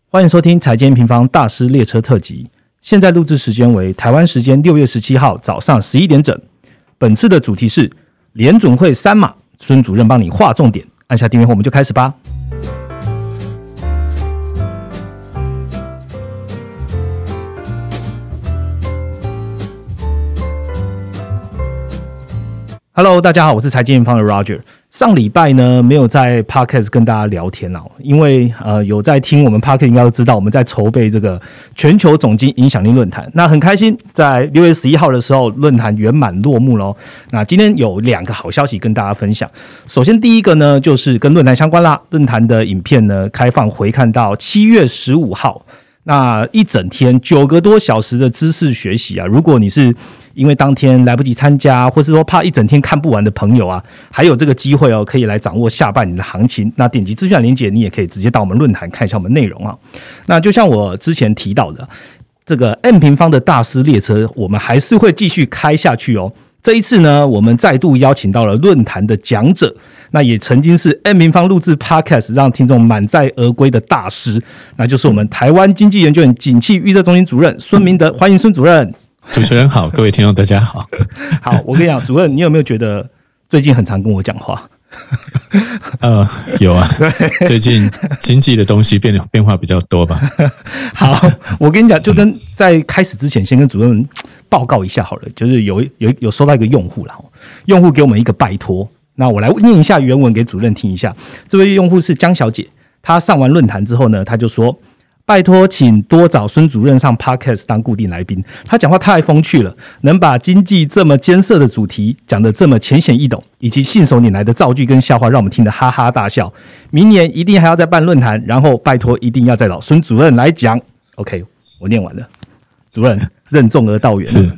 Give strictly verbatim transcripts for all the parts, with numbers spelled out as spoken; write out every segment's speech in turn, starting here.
欢迎收听财经平方大师列车特辑，现在录制时间为台湾时间六月十七号早上十一点整。本次的主题是联准会三码，孙主任帮你划重点。按下订阅后，我们就开始吧。Hello， 大家好，我是财经平方的 Roger。上礼拜呢，没有在 Podcast 跟大家聊天啊，因为呃有在听我们 Podcast 应该都知道，我们在筹备这个全球总经影响力论坛。那很开心，在六月十一号的时候，论坛圆满落幕咯。那今天有两个好消息跟大家分享。首先第一个呢，就是跟论坛相关啦，论坛的影片呢开放回看到七月十五号。那一整天九个多小时的知识学习啊，如果你是因为当天来不及参加，或是说怕一整天看不完的朋友啊，还有这个机会哦，可以来掌握下半年的行情。那点击资讯栏连结，你也可以直接到我们论坛看一下我们内容啊。那就像我之前提到的，这个 M 平方的大师列车，我们还是会继续开下去哦。这一次呢，我们再度邀请到了论坛的讲者，那也曾经是 M 平方录制 Podcast 让听众满载而归的大师，那就是我们台湾经济研究院景气预测中心主任孙明德。欢迎孙主任。 主持人好，各位听众大家好。 好，我跟你讲，主任，你有没有觉得最近很常跟我讲话？ 呃，有啊，最近经济的东西变变化比较多吧。 好，我跟你讲，就跟在开始之前，先跟主任报告一下好了，就是有有有收到一个用户啦，用户给我们一个拜托，那我来念一下原文给主任听一下。这位用户是江小姐，她上完论坛之后呢，她就说，拜托请多找孙主任上 Podcast 当固定来宾，他讲话太风趣了，能把经济这么艰涩的主题讲得这么浅显易懂，以及信手拈来的造句跟笑话，让我们听得哈哈大笑。明年一定还要再办论坛，然后拜托一定要再找孙主任来讲。 OK， 我念完了，主任任重而道远。 是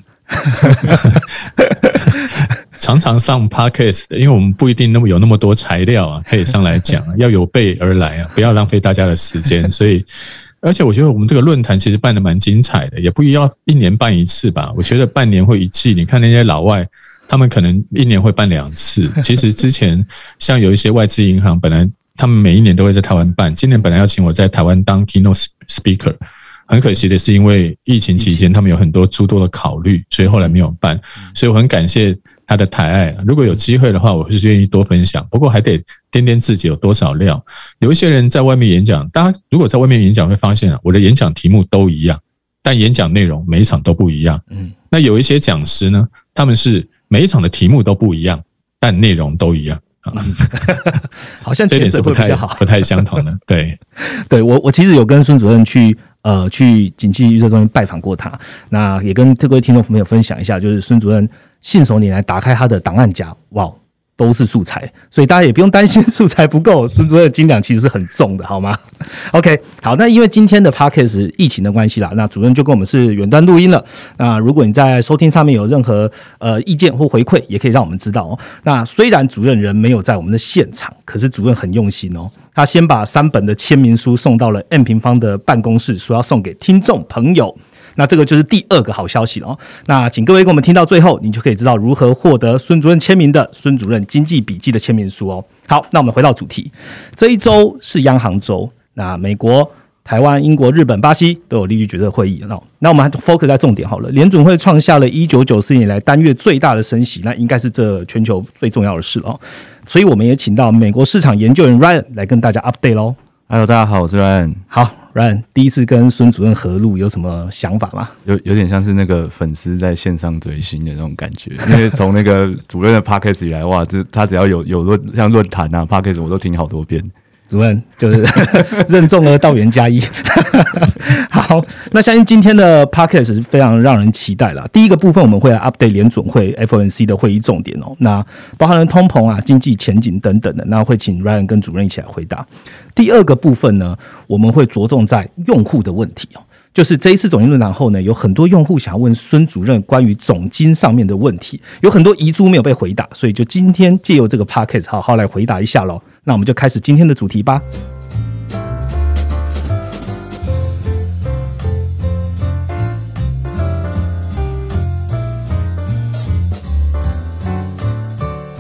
常常上 Podcast 的，因为我们不一定那么有那么多材料啊，可以上来讲，要有备而来啊，不要浪费大家的时间。所以而且我觉得我们这个论坛其实办得蛮精彩的，也不一定要一年办一次吧，我觉得半年或一季，你看那些老外他们可能一年会办两次。其实之前像有一些外资银行，本来他们每一年都会在台湾办，今年本来要请我在台湾当 keynote speaker， 很可惜的是因为疫情期间他们有很多诸多的考虑，所以后来没有办。所以我很感谢他的抬爱，如果有机会的话，我是愿意多分享。不过还得掂掂自己有多少料。有一些人在外面演讲，大家如果在外面演讲会发现，我的演讲题目都一样，但演讲内容每一场都不一样。嗯，那有一些讲师呢，他们是每一场的题目都不一样，但内容都一样。嗯、 好像这点是不太不太相同的。对， 对我我其实有跟孙主任去呃去景气预测中心拜访过他，那也跟各位听众朋友分享一下，就是孙主任信手拈来打开他的档案夹，哇，都是素材，所以大家也不用担心素材不够，孙主任的斤两其实是很重的，好吗 ？OK， 好，那因为今天的 Podcast 疫情的关系啦，那主任就跟我们是远端录音了。那如果你在收听上面有任何呃意见或回馈，也可以让我们知道哦。那虽然主任人没有在我们的现场，可是主任很用心哦，他先把三本的签名书送到了 M 平方的办公室，说要送给听众朋友。那这个就是第二个好消息了哦。那请各位跟我们听到最后，你就可以知道如何获得孙主任签名的孙主任经济笔记的签名书哦。好，那我们回到主题，这一周是央行周，那美国、台湾、英国、日本、巴西都有利率决策会议。那我们 focus 在重点好了，联准会创下了一九九四年以来单月最大的升息，那应该是这全球最重要的事哦。所以我们也请到美国市场研究员 Ryan 来跟大家 update 咯。 Hello， 大家好，我是 Ryan。 好 ，Ryan， 第一次跟孙主任合录，有什么想法吗？ 有有点像是那个粉丝在线上追星的那种感觉，因为从那个主任的 Podcast 以来，哇，这他只要有有论像论坛啊 Podcast， 我都听好多遍。 主任就是任重而道远加一。好，那相信今天的 podcast 是非常让人期待啦。第一个部分我们会来 update 联准会 F O M C 的会议重点哦，那包含了通膨啊、经济前景等等的，那会请 Ryan 跟主任一起来回答。第二个部分呢，我们会着重在用户的问题哦。就是这一次总经论坛后呢，有很多用户想要问孙主任关于总经上面的问题，有很多遗珠没有被回答，所以就今天借由这个 podcast 好好来回答一下咯。那我们就开始今天的主题吧。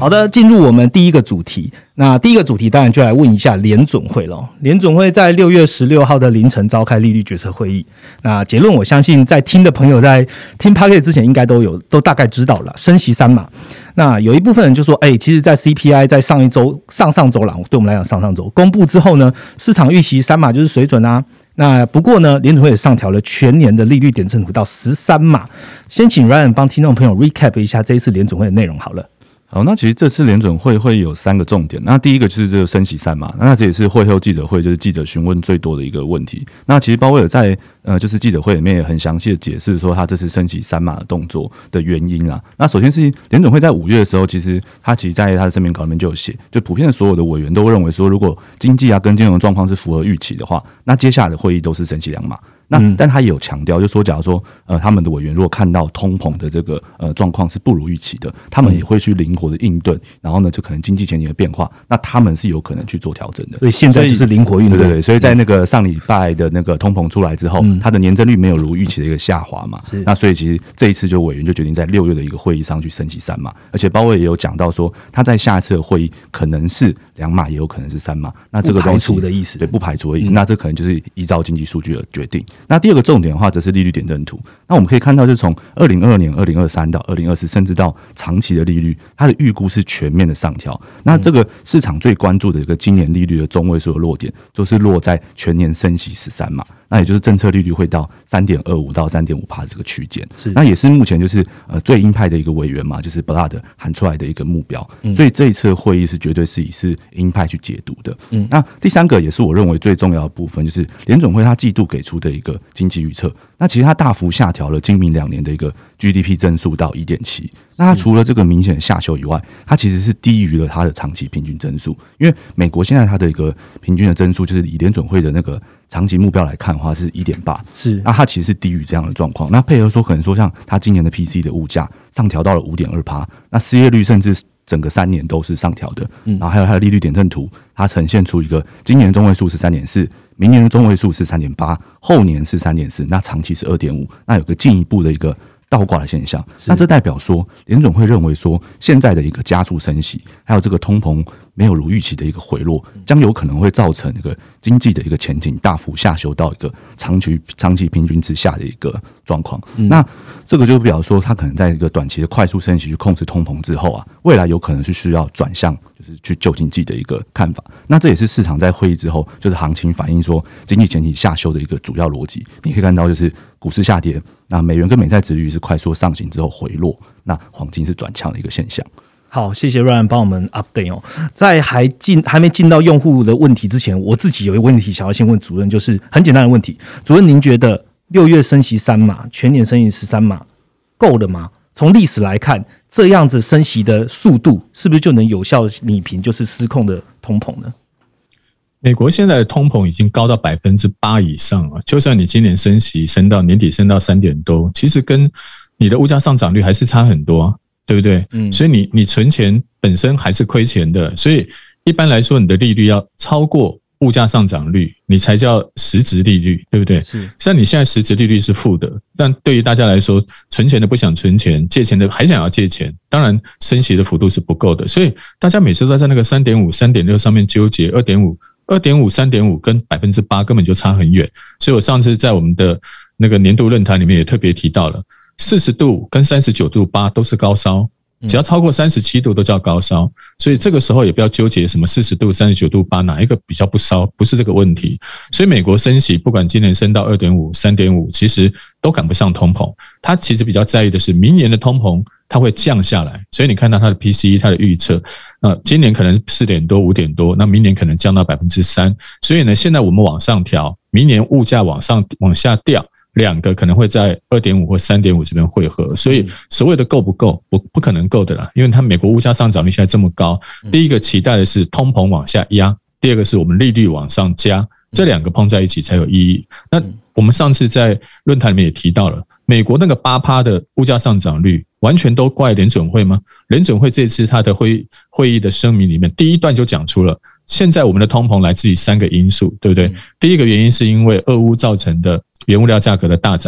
好的，进入我们第一个主题。那第一个主题当然就来问一下联准会了。联准会在六月十六号的凌晨召开利率决策会议。那结论我相信在听的朋友在听 Podcast 之前应该都有都大概知道了，升息三码。那有一部分人就说，哎、欸，其实在 C P I 在上一周上上周啦，对我们来讲上上周公布之后呢，市场预期三码就是水准啊。那不过呢，联准会也上调了全年的利率点阵图到十三码。先请 Ryan 帮听众朋友 recap 一下这一次联准会的内容好了。 好，那其实这次联准会会有三个重点。那第一个就是这个升息三码，那这也是会后记者会就是记者询问最多的一个问题。那其实鲍威尔在呃就是记者会里面也很详细的解释说他这次升息三码的动作的原因啦。那首先是联准会在五月的时候，其实他其实在他的声明稿里面就有写，就普遍的所有的委员都认为说，如果经济啊跟金融状况是符合预期的话，那接下来的会议都是升息两码。那但他也有强调，就说假如说呃他们的委员如果看到通膨的这个呃状况是不如预期的，他们也会去灵活的应对，然后呢就可能经济前景的变化，那他们是有可能去做调整的。 所以现在就是灵活应对。 对对对，所以在那个上礼拜的那个通膨出来之后，嗯、它的年增率没有如预期的一个下滑嘛，那所以其实这一次就委员就决定在六月的一个会议上去升息三码，而且鲍威尔也有讲到说，他在下一次的会议可能是两码，也有可能是三码。那这个东西不排除的意思， 对，不排除的意思。嗯、那这可能就是依照经济数据而决定。那第二个重点的话，则是利率点阵图。那我们可以看到，就是从二零二二年、二零二三到二零二四，甚至到长期的利率，它的预估是全面的上调。那这个市场最关注的一个今年利率的中位数的落点，就是落在全年升息十三码。那也就是政策利率会到 三点二五 到 三点五 趴这个区间，那也是目前就是呃最鹰派的一个委员嘛，就是 Blad 喊出来的一个目标，嗯、所以这一次的会议是绝对是以是鹰派去解读的。嗯，那第三个也是我认为最重要的部分，就是联准会它季度给出的一个经济预测，那其实它大幅下调了今明两年的一个 G D P 增速到 一点七。那它除了这个明显的下修以外，它其实是低于了它的长期平均增速，因为美国现在它的一个平均的增速，就是以联准会的那个长期目标来看的话是 一点八， 是，那它其实是低于这样的状况。那配合说可能说像它今年的 P C 的物价上调到了 五点二趴， 那失业率甚至整个三年都是上调的，然后还有它的利率点阵图，它呈现出一个今年的中位数是 三点四， 明年的中位数是 三点八， 后年是 三点四， 那长期是 二点五， 那有个进一步的一个倒挂的现象。那这代表说联准会认为说现在的一个加速升息，还有这个通膨没有如预期的一个回落，将有可能会造成一个经济的一个前景大幅下修到一个长期长期平均之下的一个状况。嗯、那这个就表示说，它可能在一个短期的快速升息去控制通膨之后啊，未来有可能是需要转向就是去救经济的一个看法。那这也是市场在会议之后就是行情反映说经济前景下修的一个主要逻辑。你可以看到就是股市下跌，那美元跟美债殖利率是快速上行之后回落，那黄金是转强的一个现象。 好，谢谢 Ryan 帮我们 update 哦。在还进还没进到用户的问题之前，我自己有一个问题想要先问主任，就是很简单的问题。主任，您觉得六月升息三码，全年升息十三码，够了吗？从历史来看，这样子升息的速度，是不是就能有效弭平就是失控的通膨呢？ 美国现在的通膨已经高到百分之八以上了，就算你今年升息升到年底升到三点多，其实跟你的物价上涨率还是差很多啊。对不对？嗯，所以你你存钱本身还是亏钱的，所以一般来说，你的利率要超过物价上涨率，你才叫实质利率，对不对？是。像你现在实质利率是负的，但对于大家来说，存钱的不想存钱，借钱的还想要借钱，当然升息的幅度是不够的，所以大家每次都在那个 三点五、三点六 上面纠结 二点五、二点五、三点五 跟 百分之八 根本就差很远。所以我上次在我们的那个年度论坛里面也特别提到了。四十度跟三十九度八都是高烧，只要超过三十七度都叫高烧，所以这个时候也不要纠结什么四十度、三十九度八哪一个比较不烧，不是这个问题。所以美国升息，不管今年升到 二点五、三点五，其实都赶不上通膨。它其实比较在意的是明年的通膨它会降下来，所以你看到它的 P C E 它的预测，呃，今年可能四点多、五点多，那明年可能降到 百分之三。所以呢，现在我们往上调，明年物价往上往下掉。两个可能会在 二点五 或 三点五 这边汇合，所以所谓的够不够，我不可能够的啦，因为它美国物价上涨率现在这么高，第一个期待的是通膨往下压，第二个是我们利率往上加，这两个碰在一起才有意义。那我们上次在论坛里面也提到了，美国那个 百分之八 的物价上涨率完全都怪联准会吗？联准会这次它的会会议的声明里面第一段就讲出了，现在我们的通膨来自于三个因素，对不对？第一个原因是因为俄乌造成的原物料价格的大涨，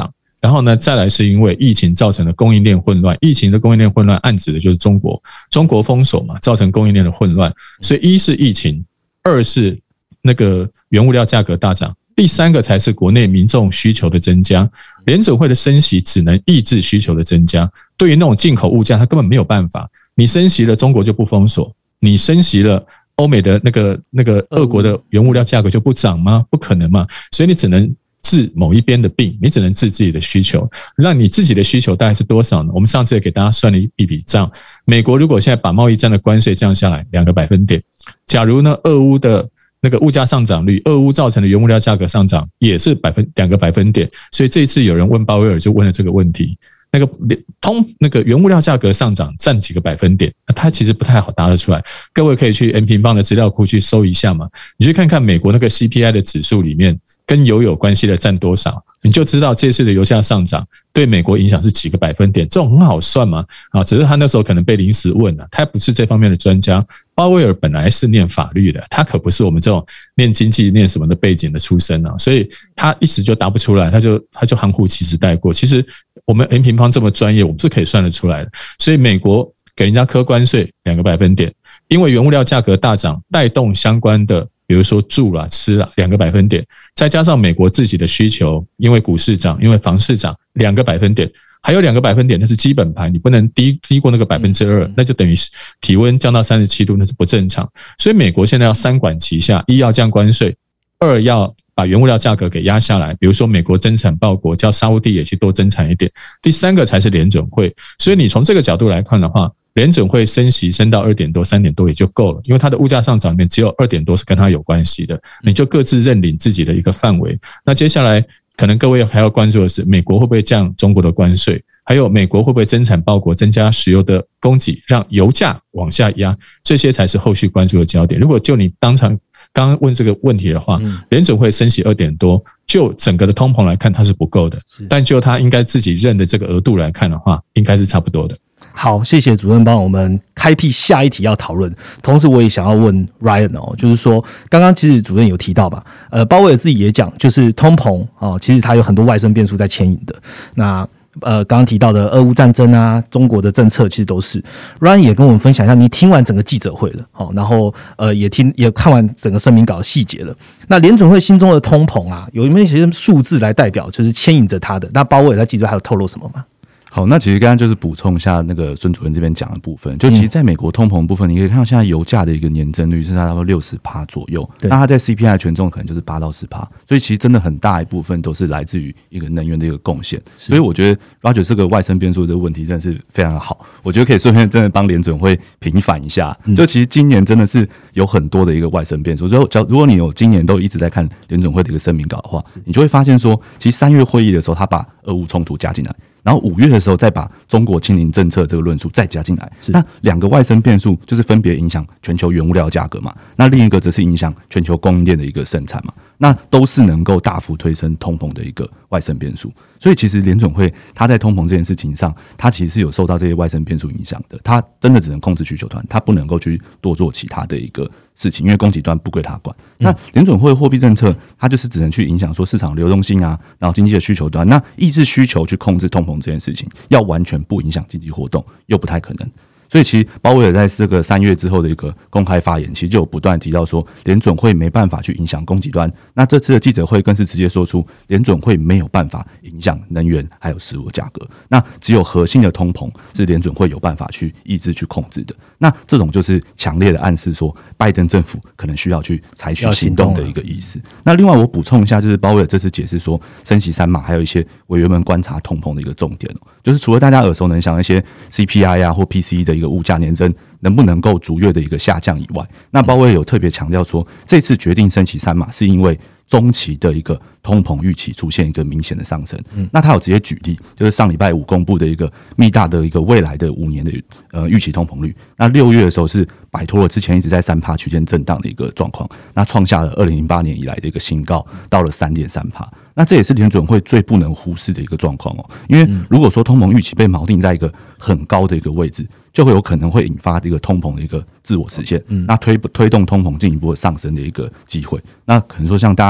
然后呢，再来是因为疫情造成的供应链混乱，疫情的供应链混乱暗指的就是中国，中国封锁嘛，造成供应链的混乱。所以一是疫情，二是那个原物料价格大涨，第三个才是国内民众需求的增加。联准会的升息只能抑制需求的增加，对于那种进口物价，它根本没有办法。你升息了，中国就不封锁；你升息了，欧美的那个那个俄国的原物料价格就不涨吗？不可能嘛！所以你只能治某一边的病，你只能治自己的需求。那你自己的需求大概是多少呢？我们上次也给大家算了一笔账，美国如果现在把贸易战的关税降下来两个百分点，假如呢俄乌的那个物价上涨率，俄乌造成的原物料价格上涨也是百分两个百分点，所以这一次有人问鲍威尔就问了这个问题。那个通那个原物料价格上涨占几个百分点？那它其实不太好答得出来。各位可以去 M 平方的资料库去搜一下嘛，你去看看美国那个 C P I 的指数里面跟油有关系的占多少，你就知道这次的油价上涨对美国影响是几个百分点。这种很好算嘛，啊，只是他那时候可能被临时问了，他不是这方面的专家。鲍威尔本来是念法律的，他可不是我们这种念经济念什么的背景的出身啊，所以他一时就答不出来，他就他就含糊其辞带过。其实我们 M 平方这么专业，我们是可以算得出来的。所以美国给人家科关税两个百分点，因为原物料价格大涨，带动相关的，比如说住啦、吃啦，两个百分点，再加上美国自己的需求，因为股市涨，因为房市涨，两个百分点。还有两个百分点，那是基本盘，你不能低低过那个百分之二，那就等于体温降到三十七度，那是不正常。所以美国现在要三管齐下：一要降关税，二要把原物料价格给压下来，比如说美国增产报国，叫沙烏地也去多增产一点。第三个才是联准会。所以你从这个角度来看的话，联准会升息升到二点多、三点多也就够了，因为它的物价上涨里面只有二点多是跟它有关系的，你就各自认领自己的一个范围。那接下来可能各位还要关注的是，美国会不会降中国的关税？还有美国会不会增产报国，增加石油的供给，让油价往下压？这些才是后续关注的焦点。如果就你当场刚刚问这个问题的话，联准会升息二点多，就整个的通膨来看，它是不够的。但就它应该自己认的这个额度来看的话，应该是差不多的。 好，谢谢主任帮我们开辟下一题要讨论。同时，我也想要问 Ryan 哦，就是说，刚刚其实主任有提到吧，呃，鲍威尔自己也讲，就是通膨哦，其实它有很多外生变数在牵引的。那呃，刚刚提到的俄乌战争啊，中国的政策其实都是。Ryan 也跟我们分享一下，你听完整个记者会了，好，然后呃也听也看完整个声明稿的细节了。那联准会心中的通膨啊，有没有一些数字来代表，就是牵引着它的？那鲍威尔在记者会还有透露什么吗？ 好，那其实刚刚就是补充一下那个孙主任这边讲的部分，就其实在美国通膨部分，你可以看到现在油价的一个年增率是差不多六十趴左右，那它在 C P I 权重可能就是八到十趴，所以其实真的很大一部分都是来自于一个能源的一个贡献。所以我觉得 Roger 这个外生变数这个问题真的是非常好，我觉得可以顺便真的帮联准会平反一下。就其实今年真的是有很多的一个外生变数，就如果你有今年都一直在看联准会的一个声明稿的话，你就会发现说，其实三月会议的时候，他把俄乌冲突加进来。然后五月的时候再把中国清零政策这个论述再加进来，那两个外生变数就是分别影响全球原物料价格嘛，那另一个则是影响全球供应链的一个生产嘛，那都是能够大幅推升通膨的一个外生变数。所以其实联准会它在通膨这件事情上，它其实是有受到这些外生变数影响的，它真的只能控制需求端，它不能够去多做其他的一个事情，因为供给端不归它管。那联准会货币政策它就是只能去影响说市场流动性啊，然后经济的需求端，那抑制需求去控制通膨这件事情，要完全不影响经济活动又不太可能。所以其实鲍威尔在这个三月之后的一个公开发言，其实就有不断提到说，联准会没办法去影响供给端。那这次的记者会更是直接说出，联准会没有办法影响能源还有食物价格。那只有核心的通膨是联准会有办法去抑制去控制的。那这种就是强烈的暗示说，拜登政府可能需要去采取行动的一个意思。那另外我补充一下，就是鲍威尔这次解释说，升息三码还有一些委员们观察通膨的一个重点，就是除了大家耳熟能详的一些 C P I 啊或 P C E 的一个物价年增能不能够逐月的一个下降以外，那鲍威尔有特别强调说，这次决定升息三码是因为中期的一个通膨预期出现一个明显的上升。嗯，那他有直接举例，就是上礼拜五公布的一个密大的一个未来的五年的呃预期通膨率，那六月的时候是摆脱了之前一直在 百分之三 区间震荡的一个状况，那创下了二零零八年以来的一个新高，到了 百分之三点三。那这也是联准会最不能忽视的一个状况哦，因为如果说通膨预期被锚定在一个很高的一个位置，就会有可能会引发这个通膨的一个自我实现，那推推动通膨进一步的上升的一个机会。那可能说像大家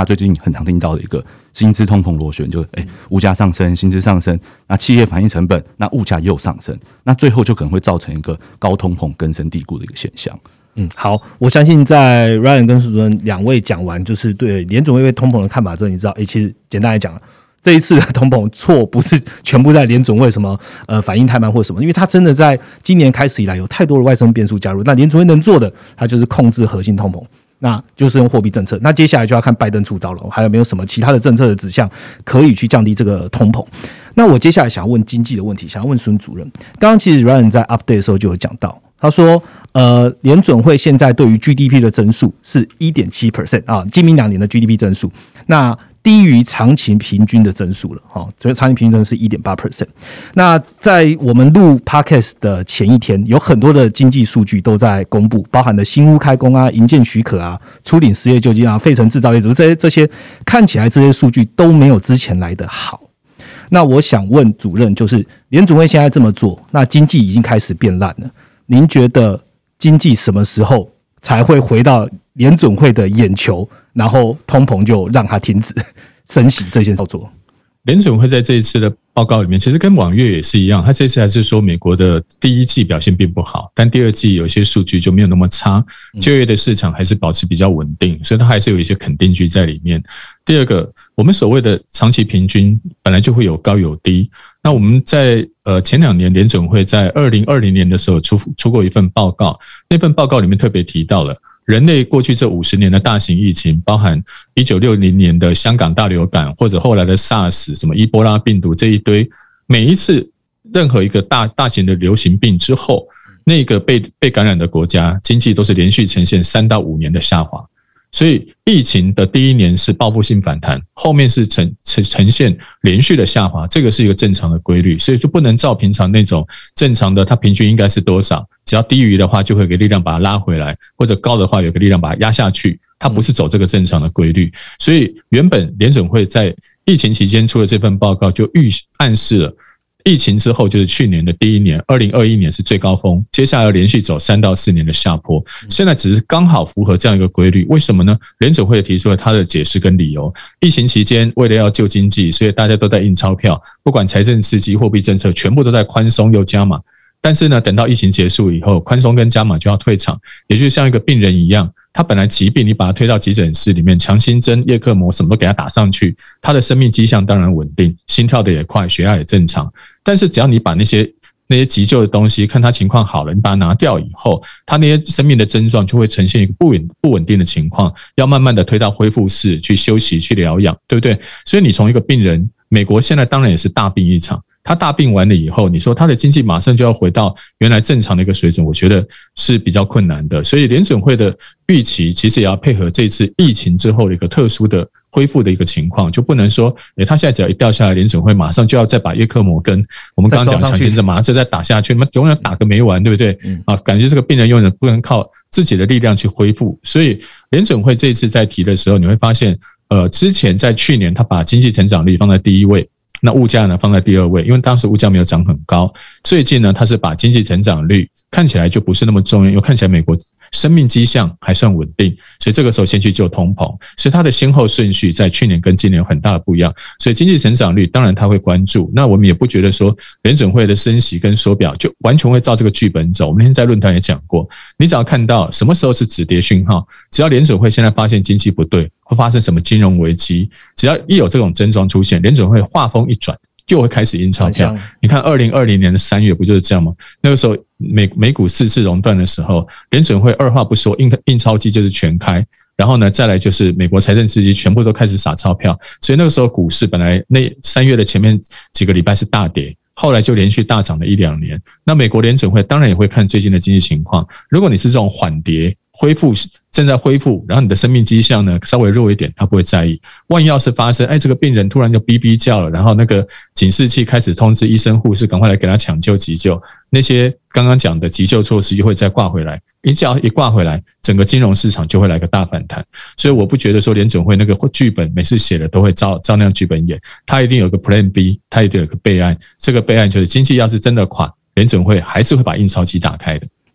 家最近很常听到的一个薪资通膨螺旋，就是哎、欸、物价上升，薪资上升，那企业反映成本，那物价也有上升，那最后就可能会造成一个高通膨根深蒂固的一个现象。 嗯，好，我相信在 Ryan 跟苏主任两位讲完，就是对联准会对通膨的看法之后，你知道，哎、欸，其实简单来讲，这一次的通膨错不是全部在联准会什么呃反应太慢或什么，因为它真的在今年开始以来有太多的外生变数加入，那联准会能做的，它就是控制核心通膨。那就是用货币政策，那接下来就要看拜登出招了，还有没有什么其他的政策的指向可以去降低这个通膨。那我接下来想要问经济的问题，想要问孙主任。刚刚其实 Ryan 在 update 的时候就有讲到，他说呃，联准会现在对于 G D P 的增速是 百分之一点七 啊，今明两年的 G D P 增速，那低于长期平均的增速了，所以长期平均增速是 百分之一点八。那在我们录 Podcast 的前一天，有很多的经济数据都在公布，包含了新屋开工啊、营建许可啊、初领失业救济啊、费城制造业指数，这些这些看起来这些数据都没有之前来的好。那我想问主任，就是联准会现在这么做，那经济已经开始变烂了，您觉得经济什么时候才会回到联准会的眼球，然后通膨就让它停止升息这件操作？ 联准会在这一次的报告里面，其实跟往月也是一样，他这次还是说美国的第一季表现并不好，但第二季有些数据就没有那么差，就业的市场还是保持比较稳定，所以它还是有一些肯定句在里面。第二个，我们所谓的长期平均本来就会有高有低，那我们在呃前两年联准会在二零二零年的时候出出过一份报告，那份报告里面特别提到了人类过去这五十年的大型疫情，包含一九六零年的香港大流感，或者后来的 SARS 什么伊波拉病毒这一堆，每一次任何一个大大型的流行病之后，那个被被感染的国家经济都是连续呈现三到五年的下滑。所以疫情的第一年是报复性反弹，后面是呈呈呈现连续的下滑，这个是一个正常的规律，所以就不能照平常那种正常的它平均应该是多少，只要低于的话就会有个力量把它拉回来，或者高的话有个力量把它压下去，它不是走这个正常的规律。所以原本联准会在疫情期间出的这份报告就预暗示了疫情之后就是去年的第一年，二零二一年是最高峰，接下来要连续走三到四年的下坡。现在只是刚好符合这样一个规律，为什么呢？联准会提出了他的解释跟理由。疫情期间为了要救经济，所以大家都在印钞票，不管财政刺激、货币政策，全部都在宽松又加码。但是呢，等到疫情结束以后，宽松跟加码就要退场，也就是像一个病人一样，他本来疾病，你把他推到急诊室里面，强心针、叶克膜什么都给他打上去，他的生命迹象当然稳定，心跳的也快，血压也正常。但是只要你把那些那些急救的东西，看他情况好了，你把它拿掉以后，他那些生命的症状就会呈现一个不稳不稳定的情况，要慢慢的推到恢复室去休息、去疗养，对不对？所以你从一个病人，美国现在当然也是大病一场。他大病完了以后，你说他的经济马上就要回到原来正常的一个水准，我觉得是比较困难的。所以联准会的预期其实也要配合这次疫情之后的一个特殊的恢复的一个情况，就不能说，诶，他现在只要一掉下来，联准会马上就要再把叶克膜跟我们刚刚讲强心针马上就再打下去，那么永远打个没完，对不对？啊，感觉这个病人永远不能靠自己的力量去恢复。所以联准会这一次在提的时候，你会发现，呃，之前在去年他把经济成长率放在第一位。那物价呢放在第二位，因为当时物价没有涨很高。最近呢，它是把经济成长率看起来就不是那么重要，因为看起来美国生命迹象还算稳定，所以这个时候先去救通膨，所以它的先后顺序在去年跟今年有很大的不一样。所以经济成长率当然它会关注，那我们也不觉得说联准会的升息跟缩表就完全会照这个剧本走。我们那天在论坛也讲过，你只要看到什么时候是止跌讯号，只要联准会现在发现经济不对，会发生什么金融危机，只要一有这种症状出现，联准会话锋一转就会开始印钞票。你看二零二零年的三月不就是这样吗？那个时候美美股四次熔断的时候，联准会二话不说，印印钞机就是全开，然后呢再来就是美国财政刺激全部都开始撒钞票，所以那个时候股市本来那三月的前面几个礼拜是大跌，后来就连续大涨了一两年。那美国联准会当然也会看最近的经济情况，如果你是这种缓跌恢复正在恢复，然后你的生命迹象呢稍微弱一点，他不会在意。万一要是发生，哎，这个病人突然就哔哔叫了，然后那个警示器开始通知医生护士赶快来给他抢救急救，那些刚刚讲的急救措施就会再挂回来，一叫一挂回来，整个金融市场就会来个大反弹。所以我不觉得说联准会那个剧本每次写的都会照照那样剧本演，他一定有个 Plan B， 他一定有个备案，这个备案就是经济要是真的垮，联准会还是会把印钞机打开的。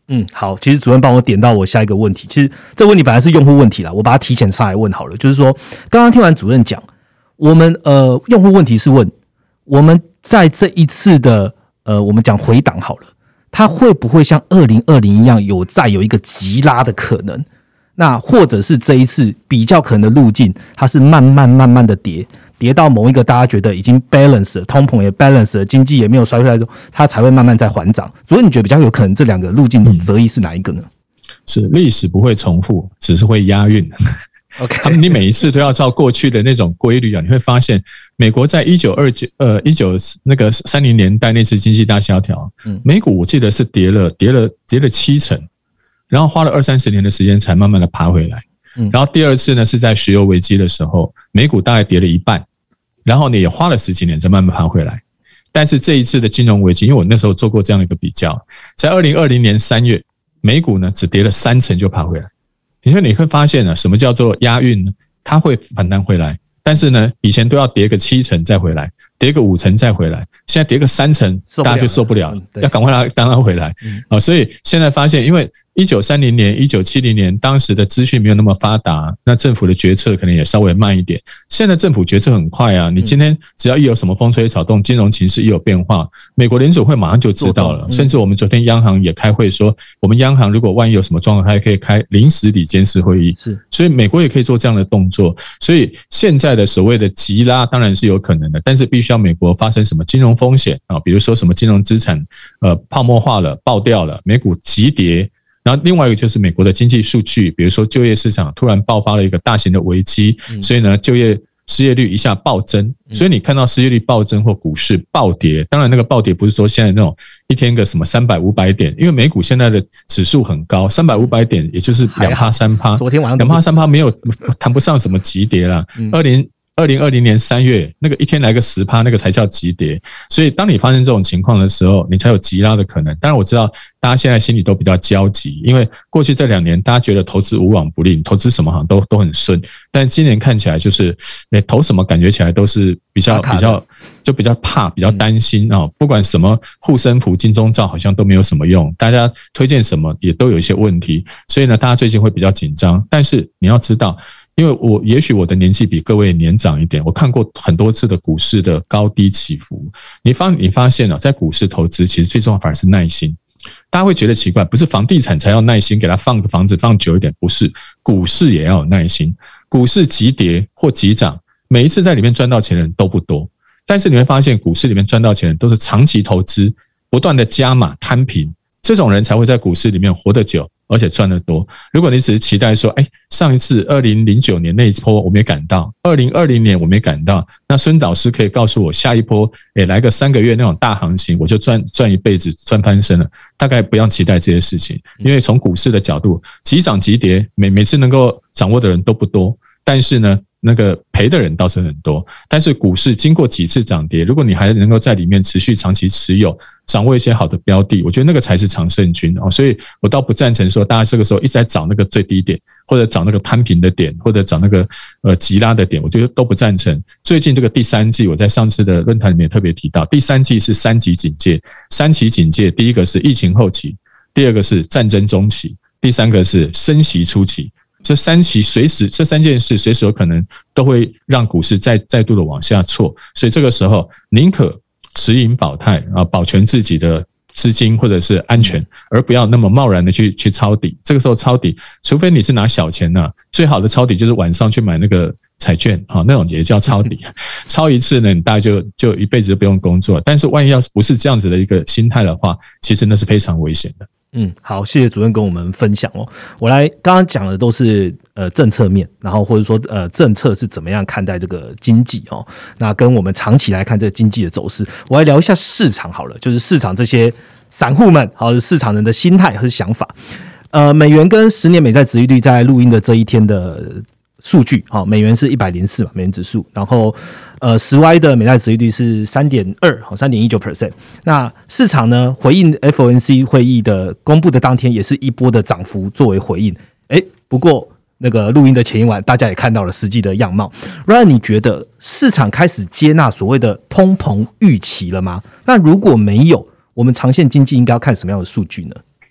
嗯，好，其实主任帮我点到我下一个问题，其实这个问题本来是用户问题啦，我把它提前上来问好了，就是说刚刚听完主任讲，我们呃用户问题是问我们在这一次的呃我们讲回档好了，它会不会像二零二零一样有再有一个急拉的可能？那或者是这一次比较可能的路径，它是慢慢慢慢的跌。跌到某一个大家觉得已经 balance 了，通膨也 balance 了，经济也没有衰退之后，它才会慢慢再缓涨。所以你觉得比较有可能这两个路径择一是哪一个呢？嗯、 是历史不会重复，只是会押韵。 OK， 他们你每一次都要照过去的那种规律啊，你会发现美国在一九二九呃一九那个三零年代那次经济大萧条，嗯，美股我记得是跌了跌了跌了七成，然后花了二三十年的时间才慢慢的爬回来。嗯，然后第二次呢是在石油危机的时候，美股大概跌了一半。然后你也花了十几年才慢慢爬回来，但是这一次的金融危机，因为我那时候做过这样的一个比较，在二零二零年三月，美股呢只跌了三成就爬回来。你说你会发现呢，什么叫做押韵呢？它会反弹回来，但是呢，以前都要跌个七成再回来，跌个五成再回来，现在跌个三成，大家就受不了了，要赶快让它回来。嗯哦、所以现在发现，因为一九三零年、一九七零年当时的资讯没有那么发达，那政府的决策可能也稍微慢一点。现在政府决策很快啊，你今天只要一有什么风吹草动，金融情势一有变化，美国联储会马上就知道了。甚至我们昨天央行也开会说，我们央行如果万一有什么状况，还可以开临时理监事会议。是，所以美国也可以做这样的动作。所以现在的所谓的急拉当然是有可能的，但是必须要美国发生什么金融风险啊，比如说什么金融资产呃泡沫化了、爆掉了，美股急跌。然后另外一个就是美国的经济数据，比如说就业市场突然爆发了一个大型的危机，所以呢就业失业率一下暴增，所以你看到失业率暴增或股市暴跌，当然那个暴跌不是说现在那种一天个什么三百五百点，因为美股现在的指数很高，三百五百点也就是两趴三趴，昨天晚上两趴三趴没有谈不上什么急跌啦。二零二零二零年三月那个一天来个十趴，那个才叫急跌。所以当你发生这种情况的时候，你才有急拉的可能。当然我知道大家现在心里都比较焦急，因为过去这两年大家觉得投资无往不利，投资什么好像都都很顺，但今年看起来就是你投什么感觉起来都是比较比较就比较怕，比较担心啊。不管什么护身符、金钟罩好像都没有什么用，大家推荐什么也都有一些问题，所以呢，大家最近会比较紧张。但是你要知道。因为我也许我的年纪比各位年长一点，我看过很多次的股市的高低起伏。你发你发现了，在股市投资其实最重要反而是耐心。大家会觉得奇怪，不是房地产才要耐心，给它放个房子放久一点，不是，股市也要有耐心。股市急跌或急涨，每一次在里面赚到钱的人都不多，但是你会发现股市里面赚到钱的人都是长期投资，不断的加码摊平，这种人才会在股市里面活得久。而且赚得多。如果你只是期待说，哎，上一次二零零九年那一波我没赶到，二零二零年我没赶到，那孙导师可以告诉我下一波，哎，来个三个月那种大行情，我就赚赚一辈子，赚翻身了。大概不要期待这些事情，因为从股市的角度，急涨急跌，每每次能够掌握的人都不多，但是呢。那个赔的人倒是很多，但是股市经过几次涨跌，如果你还能够在里面持续长期持有，掌握一些好的标的，我觉得那个才是常胜军哦。所以我倒不赞成说大家这个时候一直在找那个最低点，或者找那个摊平的点，或者找那个呃急拉的点，我觉得都不赞成。最近这个第三季，我在上次的论坛里面特别提到，第三季是三级警戒，三级警戒，第一个是疫情后期，第二个是战争中期，第三个是升息初期。这三期随时，这三件事随时有可能都会让股市再再度的往下挫，所以这个时候宁可持盈保泰啊，保全自己的资金或者是安全，而不要那么贸然的去去抄底。这个时候抄底，除非你是拿小钱呐、啊，最好的抄底就是晚上去买那个彩券啊，那种也叫抄底。抄一次呢，你大概就就一辈子都不用工作。但是万一要是不是这样子的一个心态的话，其实那是非常危险的。 嗯，好，谢谢主任跟我们分享哦。我来刚刚讲的都是呃政策面，然后或者说呃政策是怎么样看待这个经济哦。那跟我们长期来看这个经济的走势，我来聊一下市场好了，就是市场这些散户们，好，市场人的心态和想法。呃，美元跟十年美债殖利率在录音的这一天的数据，好，美元是一百零四嘛，美元指数，然后呃十 Y 的美债殖利率是 三点二， 好 三点一九 percent。那市场呢回应 F O M C 会议的公布的当天，也是一波的涨幅作为回应。哎，不过那个录音的前一晚，大家也看到了实际的样貌。Ryan， 你觉得市场开始接纳所谓的通膨预期了吗？那如果没有，我们长线经济应该要看什么样的数据呢？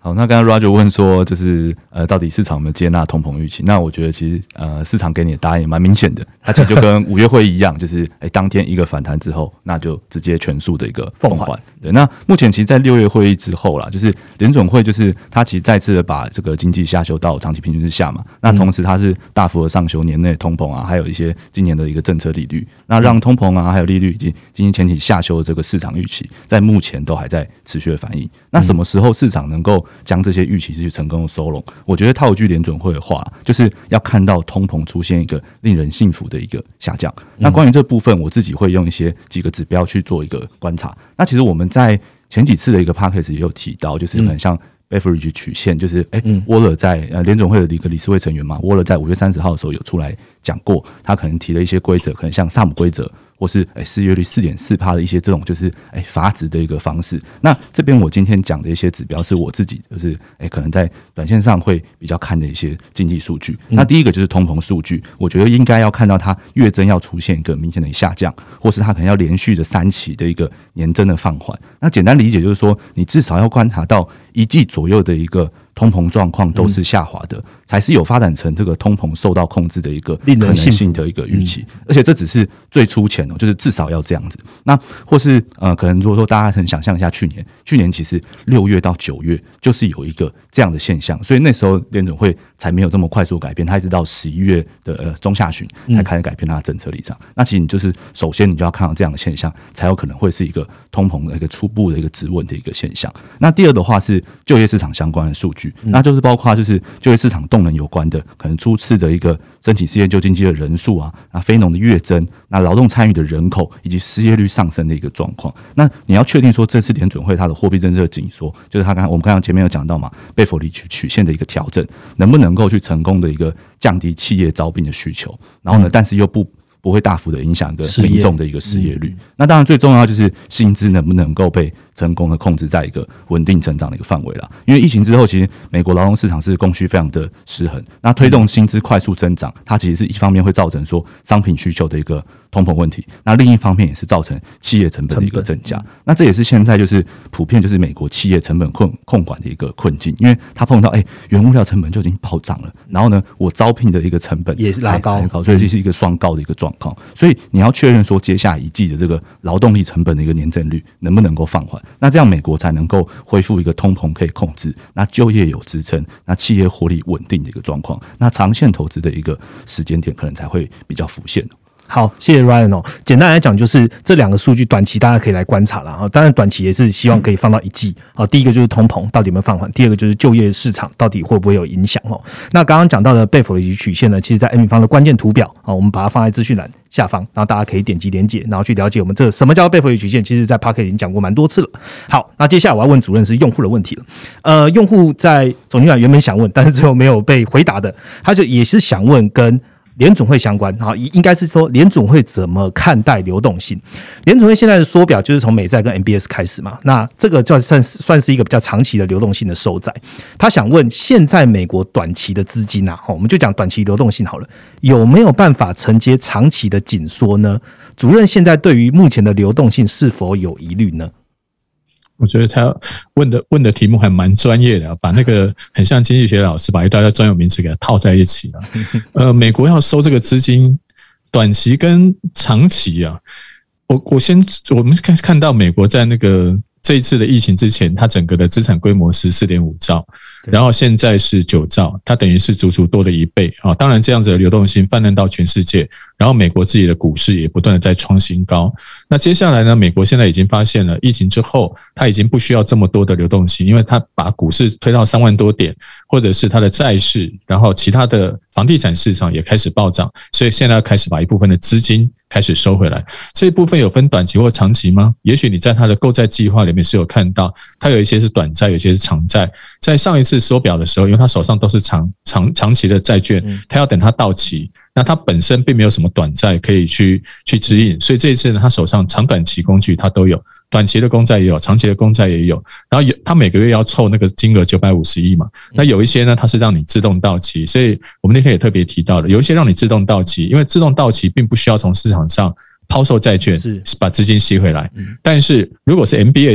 好，那刚刚 Roger 问说，就是呃，到底市场有没有接纳通膨预期？那我觉得其实呃，市场给你的答案也蛮明显的，它其实就跟五月会议一样，就是哎、欸，当天一个反弹之后，那就直接全数的一个放缓。对，那目前其实，在六月会议之后啦，就是联准会就是它其实再次的把这个经济下修到长期平均之下嘛，那同时它是大幅的上修年内通膨啊，还有一些今年的一个政策利率，那让通膨啊，还有利率以及经济前景下修的这个市场预期，在目前都还在持续的反映。那什么时候市场能够将这些预期去成功的收拢？我觉得套一句联准会的话，就是要看到通膨出现一个令人信服的一个下降。那关于这部分，我自己会用一些几个指标去做一个观察。那其实我们在前几次的一个 podcast 也有提到，就是很像 Beveridge 曲线，就是哎，沃勒在呃联准会的一个理事会成员嘛，沃勒在五月三十号的时候有出来讲过，他可能提了一些规则，可能像萨姆规则。或是诶失业率 四点四 的一些这种就是诶阀值的一个方式。那这边我今天讲的一些指标是我自己就是诶可能在短线上会比较看的一些经济数据。那第一个就是通膨数据，我觉得应该要看到它月增要出现一个明显的下降，或是它可能要连续的三期的一个年增的放缓。那简单理解就是说，你至少要观察到一季左右的一个通膨状况都是下滑的，嗯、才是有发展成这个通膨受到控制的一个可能性的一个预期。嗯、而且这只是最粗浅哦，就是至少要这样子。那或是呃，可能如果说大家很想象一下，去年去年其实六月到九月就是有一个这样的现象，所以那时候联准会才没有这么快速改变，它一直到十一月的呃中下旬才开始改变它的政策立场。嗯、那其实你就是首先你就要看到这样的现象，才有可能会是一个通膨的一个初步的一个止稳的一个现象。那第二的话是就业市场相关的数据。那就是包括就是就业市场动能有关的，可能初次的一个申请失业救济金的人数啊，那非农的月增，那劳动参与的人口以及失业率上升的一个状况。那你要确定说这次联准会它的货币政策紧缩，就是他刚刚我们刚刚前面有讲到嘛，贝弗里曲曲线的一个调整，能不能够去成功的一个降低企业招聘的需求，然后呢，但是又不。不会大幅的影响一个民众的一个失业率。嗯、那当然最重要就是薪资能不能够被成功的控制在一个稳定成长的一个范围啦。因为疫情之后，其实美国劳动市场是供需非常的失衡，那推动薪资快速增长，它其实是一方面会造成说商品需求的一个通膨问题，那另一方面也是造成企业成本的一个增加。那这也是现在就是普遍就是美国企业成本控控管的一个困境，因为它碰到哎、欸、原物料成本就已经暴涨了，然后呢我招聘的一个成本也是拉高， 所以这是一个双高的一个状况。所以你要确认说接下来一季的这个劳动力成本的一个年增率能不能够放缓，那这样美国才能够恢复一个通膨可以控制，那就业有支撑，那企业获利稳定的一个状况，那长线投资的一个时间点可能才会比较浮现。 好，谢谢 Ryan 哦。简单来讲，就是这两个数据短期大家可以来观察啦。当然，短期也是希望可以放到一季。啊，第一个就是通膨到底有没有放缓，第二个就是就业市场到底会不会有影响哦。那刚刚讲到的贝弗里曲线呢，其实在 M 平方的关键图表啊，我们把它放在资讯栏下方，然后大家可以点击连结，然后去了解我们这什么叫贝弗里曲线。其实，在 Podcast 已经讲过蛮多次了。好，那接下来我要问主任是用户的问题了。呃，用户在总经理原本想问，但是最后没有被回答的，他就也是想问跟联准会相关，应该是说联准会怎么看待流动性？联准会现在的缩表就是从美债跟 M B S 开始嘛，那这个就算是算是一个比较长期的流动性的收窄。他想问，现在美国短期的资金啊，我们就讲短期流动性好了，有没有办法承接长期的紧缩呢？主任现在对于目前的流动性是否有疑虑呢？ 我觉得他问的问的题目还蛮专业的，把那个很像经济学老师把一大堆专有名词给它套在一起了。呃，美国要收这个资金，短期跟长期啊，我我先我们看看到美国在那个这一次的疫情之前，它整个的资产规模是 四点五兆，然后现在是九兆，它等于是足足多了一倍啊！当然，这样子的流动性泛滥到全世界，然后美国自己的股市也不断的在创新高。那接下来呢，美国现在已经发现了，疫情之后，它已经不需要这么多的流动性，因为它把股市推到三万多点，或者是它的债市，然后其他的房地产市场也开始暴涨，所以现在要开始把一部分的资金开始收回来。这一部分有分短期或长期吗？也许你在它的购债计划里面是有看到，它有一些是短债，有一些是长债。在上一次缩表的时候，因为他手上都是长长长期的债券，他要等它到期，那他本身并没有什么短债可以去去指引，所以这一次呢，他手上长短期工具他都有，短期的公债也有，长期的公债也有，然后有他每个月要凑那个金额九百五十亿嘛，那有一些呢，它是让你自动到期，所以我们那天也特别提到了，有一些让你自动到期，因为自动到期并不需要从市场上抛售债券，把资金吸回来，但是如果是 M B S。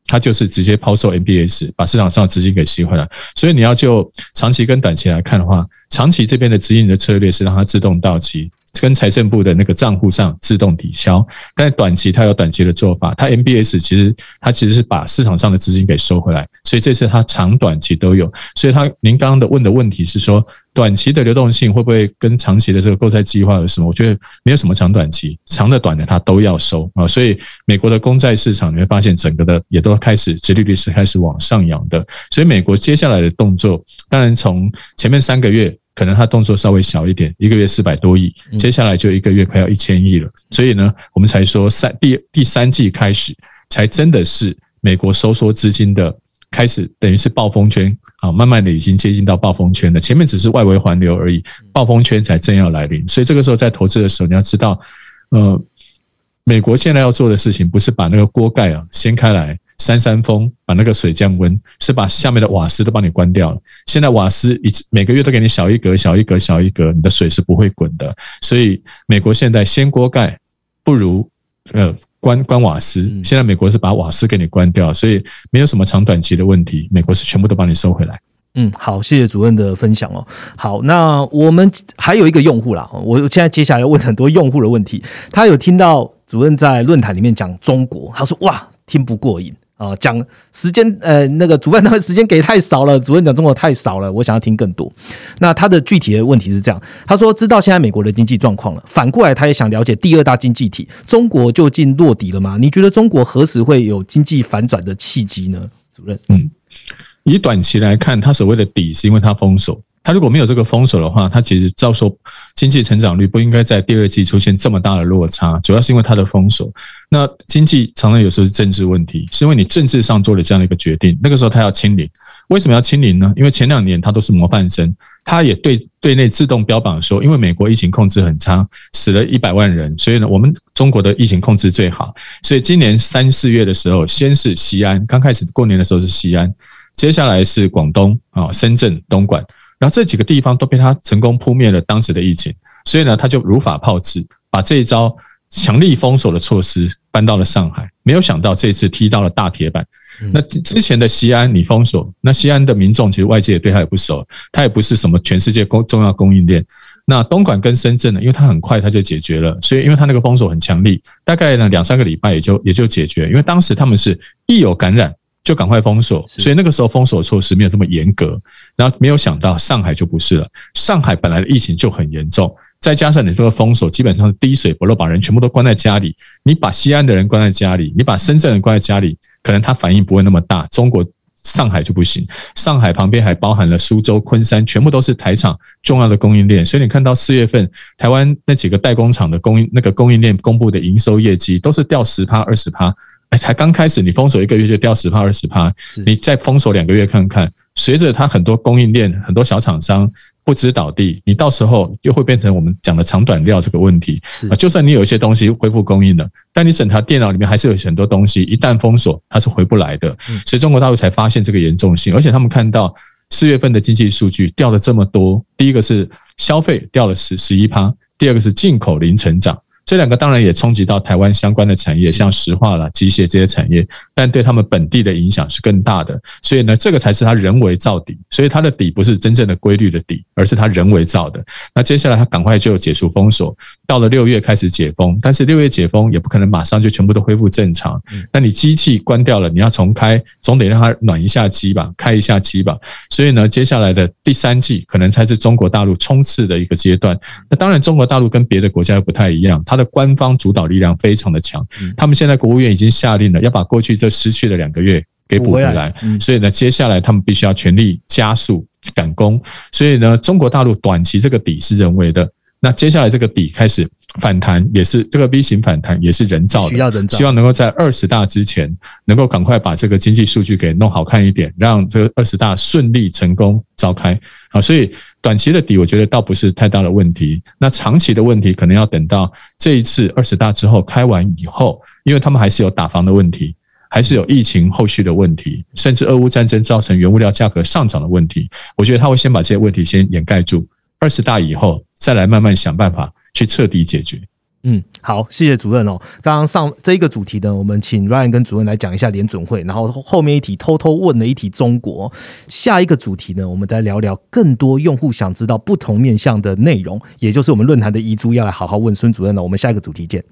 它就是直接抛售 M B S， 把市场上的资金给吸回来。所以你要就长期跟短期来看的话，长期这边的指引的策略是让它自动到期，跟财政部的那个账户上自动抵消。但短期它有短期的做法，它 M B S 其实它其实是把市场上的资金给收回来，所以这次它长短期都有。所以它您刚刚的问的问题是说，短期的流动性会不会跟长期的这个购债计划有什么？我觉得没有什么长短期，长的短的它都要收啊。所以美国的公债市场你会发现整个的也都开始殖利率是开始往上扬的。所以美国接下来的动作，当然从前面三个月可能它动作稍微小一点，一个月四百多亿，接下来就一个月快要一千亿了。所以呢，我们才说三第第三季开始才真的是美国收缩资金的开始，等于是暴风圈啊，慢慢的已经接近到暴风圈了。前面只是外围环流而已，暴风圈才正要来临。所以这个时候在投资的时候，你要知道，呃，美国现在要做的事情不是把那个锅盖啊掀开来扇扇风，把那个水降温，是把下面的瓦斯都帮你关掉了。现在瓦斯每个月都给你小一格、小一格、小一格，你的水是不会滚的。所以美国现在掀锅盖不如呃。关关瓦斯，现在美国是把瓦斯给你关掉，所以没有什么长短期的问题，美国是全部都帮你收回来。 嗯，好，谢谢主任的分享哦。好，那我们还有一个用户啦，我现在接下来要问很多用户的问题。他有听到主任在论坛里面讲中国，他说哇，听不过瘾啊，讲时间呃那个主办单位时间给太少了，主任讲中国太少了，我想要听更多。那他的具体的问题是这样，他说知道现在美国的经济状况了，反过来他也想了解第二大经济体中国究竟落底了吗？你觉得中国何时会有经济反转的契机呢？主任， 嗯，以短期来看，他所谓的底是因为他封锁。他如果没有这个封锁的话，他其实照说经济成长率不应该在第二季出现这么大的落差，主要是因为他的封锁。那经济常常有时候是政治问题，是因为你政治上做了这样的一个决定，那个时候他要清零。为什么要清零呢？因为前两年他都是模范生，他也对对内自动标榜说，因为美国疫情控制很差，死了一百万人，所以呢，我们中国的疫情控制最好。所以今年三四月的时候，先是西安，刚开始过年的时候是西安，接下来是广东啊、深圳、东莞。然后这几个地方都被他成功扑灭了当时的疫情，所以呢，他就如法炮制，把这一招强力封锁的措施搬到了上海。没有想到这次踢到了大铁板。那之前的西安你封锁，那西安的民众其实外界也对他也不熟，他也不是什么全世界重要供应链。那东莞跟深圳呢，因为它很快它就解决了，所以因为它那个封锁很强力，大概呢两三个礼拜也就也就解决。因为当时他们是一有感染就赶快封锁，所以那个时候封锁措施没有那么严格。然后没有想到上海就不是了，上海本来的疫情就很严重，再加上你这个封锁基本上是滴水不漏，把人全部都关在家里。你把西安的人关在家里，你把深圳人关在家里，可能他反应不会那么大。中国上海就不行，上海旁边还包含了苏州、昆山，全部都是台厂重要的供应链。所以你看到四月份台湾那几个代工厂的供应那个供应链公布的营收业绩，都是掉 百分之十、百分之二十。哎，才刚开始，你封锁一个月就掉 百分之十、百分之二十， 你再封锁两个月看看，随着它很多供应链、很多小厂商不知倒地，你到时候又会变成我们讲的长短料这个问题啊。就算你有一些东西恢复供应了，但你整台电脑里面还是有很多东西，一旦封锁它是回不来的。所以中国大陆才发现这个严重性，而且他们看到四月份的经济数据掉了这么多，第一个是消费掉了十十一趴，第二个是进口零成长。这两个当然也冲击到台湾相关的产业，像石化啦、机械这些产业，但对他们本地的影响是更大的。所以呢，这个才是他人为造底，所以他的底不是真正的规律的底，而是他人为造的。那接下来他赶快就解除封锁，到了六月开始解封，但是六月解封也不可能马上就全部都恢复正常。那你机器关掉了，你要重开，总得让它暖一下机吧，开一下机吧。所以呢，接下来的第三季可能才是中国大陆冲刺的一个阶段。那当然，中国大陆跟别的国家又不太一样。它的官方主导力量非常的强，他们现在国务院已经下令了，要把过去这失去的两个月给补回来。所以呢，接下来他们必须要全力加速赶工。所以呢，中国大陆短期这个底是人为的，那接下来这个底开始反弹，也是这个 V 型反弹，也是人造的，希望能够在二十大之前，能够赶快把这个经济数据给弄好看一点，让这个二十大顺利成功召开。好，所以短期的底我觉得倒不是太大的问题，那长期的问题可能要等到这一次二十大之后开完以后，因为他们还是有打房的问题，还是有疫情后续的问题，甚至俄乌战争造成原物料价格上涨的问题，我觉得他会先把这些问题先掩盖住，二十大以后再来慢慢想办法去彻底解决。 嗯，好，谢谢主任哦。刚刚上这一个主题呢，我们请 Ryan 跟主任来讲一下联准会，然后后面一题偷偷问了一题中国。下一个主题呢，我们再聊聊更多用户想知道不同面向的内容，也就是我们论坛的遗珠要来好好问孙主任了。我们下一个主题见。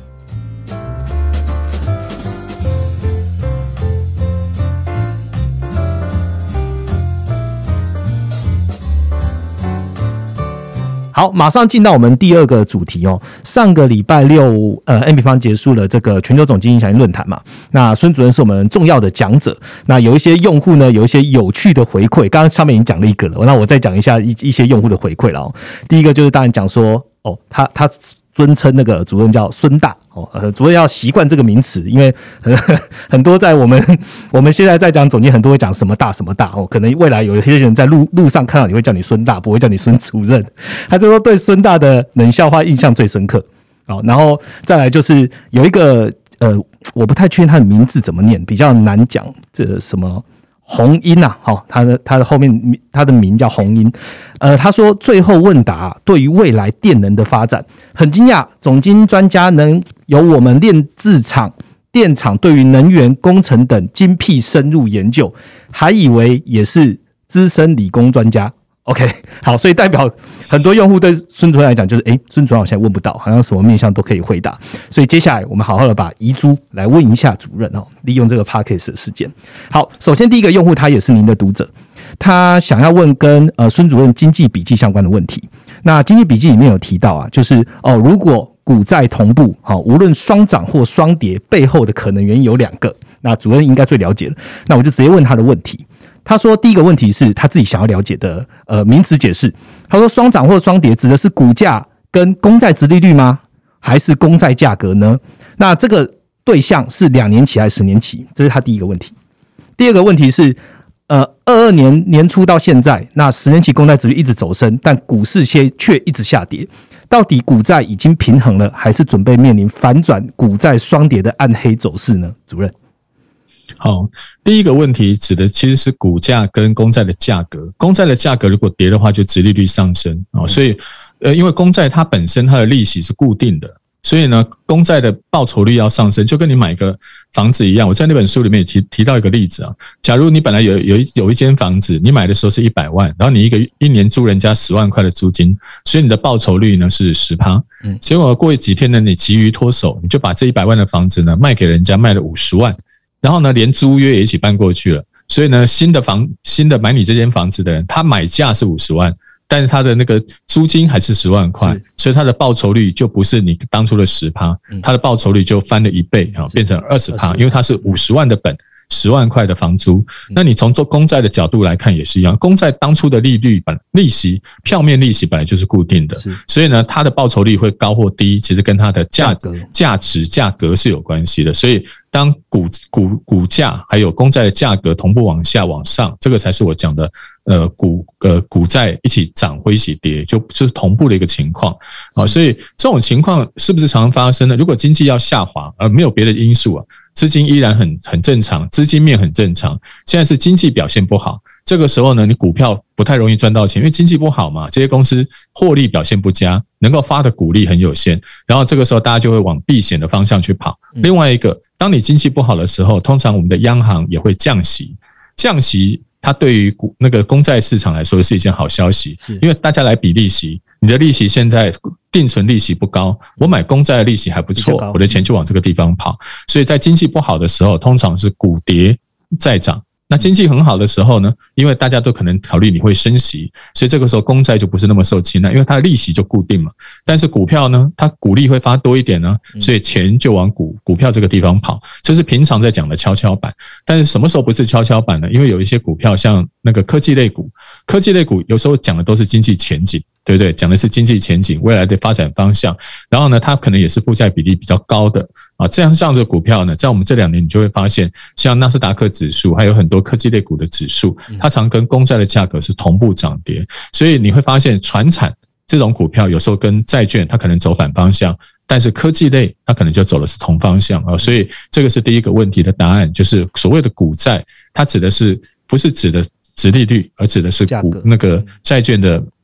好，马上进到我们第二个主题哦。上个礼拜六，呃 ，N 平方结束了这个全球总经影响力论坛嘛。那孙主任是我们重要的讲者。那有一些用户呢，有一些有趣的回馈。刚刚上面已经讲了一个了，那我再讲一下一一些用户的回馈了哦。第一个就是当然讲说，哦，他他尊称那个主任叫孙大哦，呃，主任要习惯这个名词，因为很很多在我们我们现在在讲总经，很多会讲什么大什么大哦，可能未来有一些人在路路上看到你会叫你孙大，不会叫你孙主任。他就说对孙大的冷笑话印象最深刻。好，然后再来就是有一个呃，我不太确定他的名字怎么念，比较难讲，这什么。洪英啊，好，他的他的后面他的名叫洪英，呃，他说最后问答对于未来电能的发展很惊讶，总经专家能有我们炼制厂、电厂对于能源工程等精辟深入研究，还以为也是资深理工专家。OK， 好，所以代表很多用户对孙主任来讲，就是诶，孙主任好像问不到，好像什么面向都可以回答。所以接下来我们好好的把遗珠来问一下主任哦，利用这个 Podcast 的时间。好，首先第一个用户他也是您的读者，他想要问跟呃孙主任经济笔记相关的问题。那经济笔记里面有提到啊，就是哦，如果股债同步，好，无论双涨或双跌，背后的可能原因有两个。那主任应该最了解了，那我就直接问他的问题。他说第一个问题是他自己想要了解的呃名词解释。他说双涨或双跌指的是股价跟公债殖利率吗？还是公债价格呢？那这个对象是两年期还是十年期？这是他第一个问题。第二个问题是呃二二年年初到现在，那十年期公债殖利率一直走升，但股市却却一直下跌。到底股债已经平衡了，还是准备面临反转股债双跌的暗黑走势呢？主任。 好，第一个问题指的其实是股价跟公债的价格。公债的价格如果跌的话，就殖利率上升啊。所以，呃，因为公债它本身它的利息是固定的，所以呢，公债的报酬率要上升，就跟你买一个房子一样。我在那本书里面也提提到一个例子啊，假如你本来有有一有一间房子，你买的时候是一百万，然后你一个一年租人家十万块的租金，所以你的报酬率呢是 百分之十。嗯，结果过几天呢，你急于脱手，你就把这一百万的房子呢卖给人家，卖了五十万。然后呢，连租约也一起搬过去了，所以呢，新的房、新的买你这间房子的人，他买价是五十万，但是他的那个租金还是十万块，所以他的报酬率就不是你当初的 百分之十，他的报酬率就翻了一倍啊，变成 百分之二十，因为他是五十万的本。十万块的房租，那你从做公债的角度来看也是一样，公债当初的利率本利息票面利息本来就是固定的，所以呢，它的报酬率会高或低，其实跟它的价价值价格是有关系的。所以当股股股价还有公债的价格同步往下往上，这个才是我讲的呃股呃股债一起涨或一起跌，就就是同步的一个情况啊。所以这种情况是不是常常发生呢？如果经济要下滑，而没有别的因素啊。资金依然很很正常，资金面很正常。现在是经济表现不好，这个时候呢，你股票不太容易赚到钱，因为经济不好嘛，这些公司获利表现不佳，能够发的股利很有限。然后这个时候大家就会往避险的方向去跑。另外一个，当你经济不好的时候，通常我们的央行也会降息，降息它对于股那个公债市场来说是一件好消息，因为大家来比利息。你的利息现在定存利息不高，我买公债的利息还不错，我的钱就往这个地方跑。所以在经济不好的时候，通常是股跌债涨。那经济很好的时候呢，因为大家都可能考虑你会升息，所以这个时候公债就不是那么受青睐，因为它的利息就固定嘛。但是股票呢，它股利会发多一点呢，所以钱就往股股票这个地方跑，这是平常在讲的跷跷板。但是什么时候不是跷跷板呢？因为有一些股票像那个科技类股，科技类股有时候讲的都是经济前景。对不对？讲的是经济前景，未来的发展方向。然后呢，它可能也是负债比例比较高的啊。这样这样的股票呢，在我们这两年你就会发现，像纳斯达克指数，还有很多科技类股的指数，它常跟公债的价格是同步涨跌。所以你会发现，传产这种股票有时候跟债券它可能走反方向，但是科技类它可能就走的是同方向啊。所以这个是第一个问题的答案，就是所谓的股债，它指的是不是指的殖利率，而指的是股那个债券的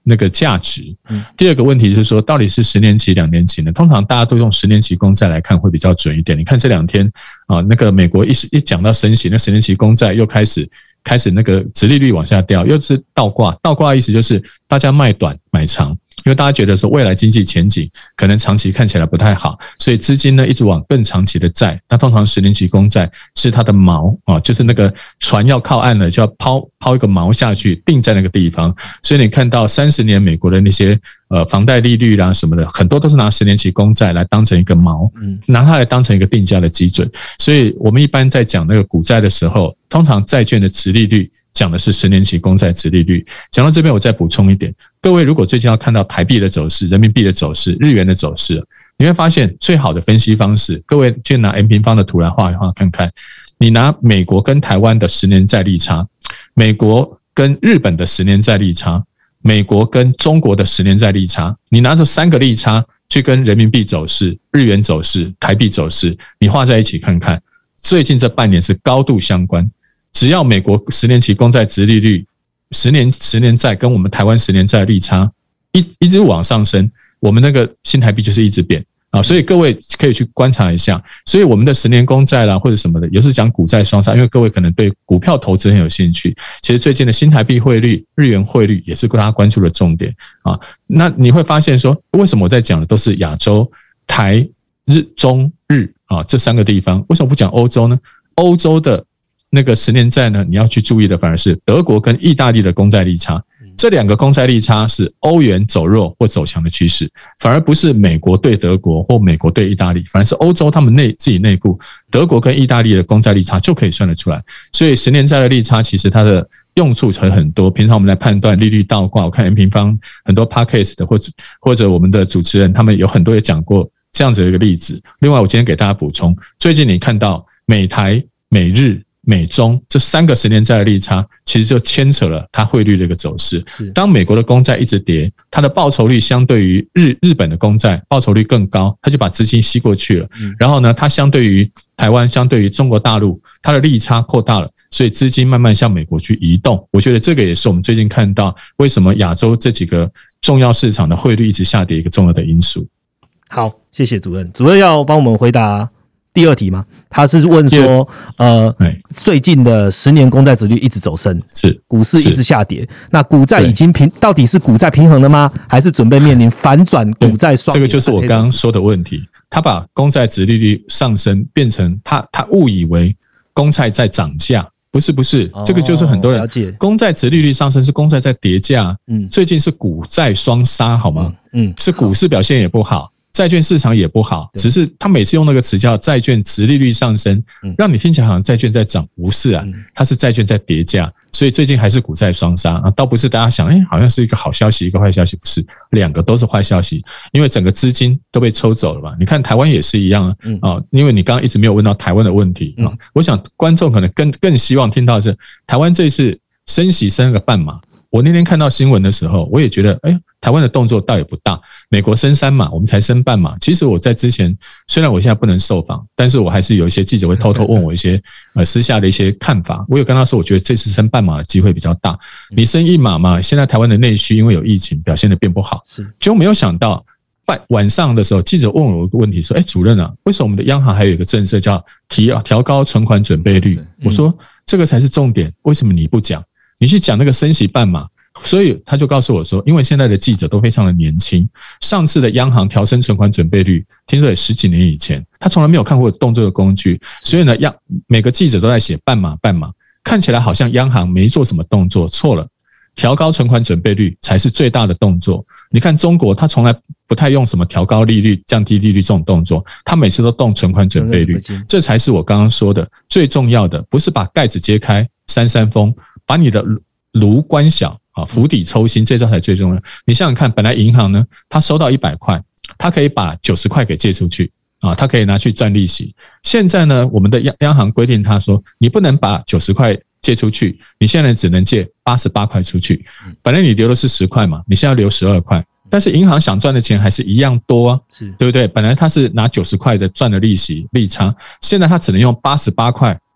那个价值。 嗯， 第二个问题是说，到底是十年期、两年期呢？通常大家都用十年期公债来看会比较准一点。你看这两天啊，那个美国一一讲到升息，那十年期公债又开始开始那个殖利率往下掉，又是倒挂。倒挂的意思就是大家卖短买长。因为大家觉得说未来经济前景可能长期看起来不太好，所以资金呢一直往更长期的债。那通常十年期公债是它的锚啊，就是那个船要靠岸了，就要抛抛一个锚下去，定在那个地方。所以你看到三十年美国的那些呃房贷利率啦什么的，很多都是拿十年期公债来当成一个锚，拿它来当成一个定价的基准。所以我们一般在讲那个股债的时候，通常债券的殖利率讲的是十年期公债殖利率。讲到这边我再补充一点，各位如果最近要看到台币的走势、人民币的走势、日元的走势，你会发现最好的分析方式，各位就拿 M 平方的图来画一画看看。你拿美国跟台湾的十年债利差，美国跟日本的十年债利差，美国跟中国的十年债利差，你拿这三个利差去跟人民币走势、日元走势、台币走势，你画在一起看看，最近这半年是高度相关。只要美国十年期公债殖利率、十年十年债跟我们台湾十年债的利差一一直往上升，我们那个新台币就是一直贬啊，所以各位可以去观察一下。所以我们的十年公债啦或者什么的，也是讲股债双杀，因为各位可能对股票投资很有兴趣。其实最近的新台币汇率、日元汇率也是大家关注的重点啊。那你会发现说，为什么我在讲的都是亚洲、台、日、中、日啊这三个地方？为什么不讲欧洲呢？欧洲的那个十年债呢，你要去注意的反而是德国跟意大利的公债利差，这两个公债利差是欧元走弱或走强的趋势，反而不是美国对德国或美国对意大利，反而是欧洲他们内自己内部，德国跟意大利的公债利差就可以算得出来。所以十年债的利差其实它的用处还很多，平常我们来判断利率倒挂，我看 M 平方很多 podcast 的或者或者我们的主持人他们有很多也讲过这样子的一个例子。另外我今天给大家补充，最近你看到美台、美日、美中这三个十年债的利差，其实就牵扯了它汇率的一个走势。当美国的公债一直跌，它的报酬率相对于日日本的公债报酬率更高，它就把资金吸过去了。然后呢，它相对于台湾、相对于中国大陆，它的利差扩大了，所以资金慢慢向美国去移动。我觉得这个也是我们最近看到为什么亚洲这几个重要市场的汇率一直下跌一个重要的因素。 好，谢谢主任。主任要帮我们回答第二题吗？他是问说，呃，最近的十年公债殖利率一直走升， 是股市一直下跌，那股债已经平，到底是股债平衡了吗？还是准备面临反转股债双跌？ 这个就是我刚刚说的问题。他把公债殖利率上升变成他他误以为公债在涨价，不是不是，这个就是很多人公债殖利率上升是公债在跌价，嗯，最近是股债双杀，好吗？嗯，是股市表现也不好。债券市场也不好，只是他每次用那个词叫债券殖利率上升，让你听起来好像债券在涨，不是啊，它是债券在跌价，所以最近还是股债双杀啊，倒不是大家想，哎，好像是一个好消息，一个坏消息，不是，两个都是坏消息，因为整个资金都被抽走了嘛。你看台湾也是一样啊，啊，因为你刚刚一直没有问到台湾的问题啊，我想观众可能更更希望听到的是台湾这一次升息升了个半码。我那天看到新闻的时候，我也觉得，哎，台湾的动作倒也不大。美国升三码，我们才升半码。其实我在之前，虽然我现在不能受访，但是我还是有一些记者会偷偷问我一些呃私下的一些看法。我有跟他说，我觉得这次升半码的机会比较大。你升一码嘛，现在台湾的内需因为有疫情表现得变不好，就没有想到晚上的时候，记者问我一个问题，说：“哎，主任啊，为什么我们的央行还有一个政策叫提调高存款准备率？”我说：“这个才是重点，为什么你不讲？”你去讲那个升息半码，所以他就告诉我说，因为现在的记者都非常的年轻，上次的央行调升存款准备率，听说也十几年以前，他从来没有看过动这个工具，所以呢，央每个记者都在写半码半码，看起来好像央行没做什么动作，错了，调高存款准备率才是最大的动作。你看中国，他从来不太用什么调高利率、降低利率这种动作，他每次都动存款准备率，这才是我刚刚说的最重要的，不是把盖子揭开扇扇风。把你的炉关小啊，釜底抽薪，这招才最重要。你想想看，本来银行呢，他收到一百块，他可以把九十块给借出去啊，他可以拿去赚利息。现在呢，我们的央央行规定他说，你不能把九十块借出去，你现在只能借八十八块出去。本来你留的是十块嘛，你现在留十二块，但是银行想赚的钱还是一样多啊，对不对？本来他是拿九十块的赚的利息利差，现在他只能用八十八块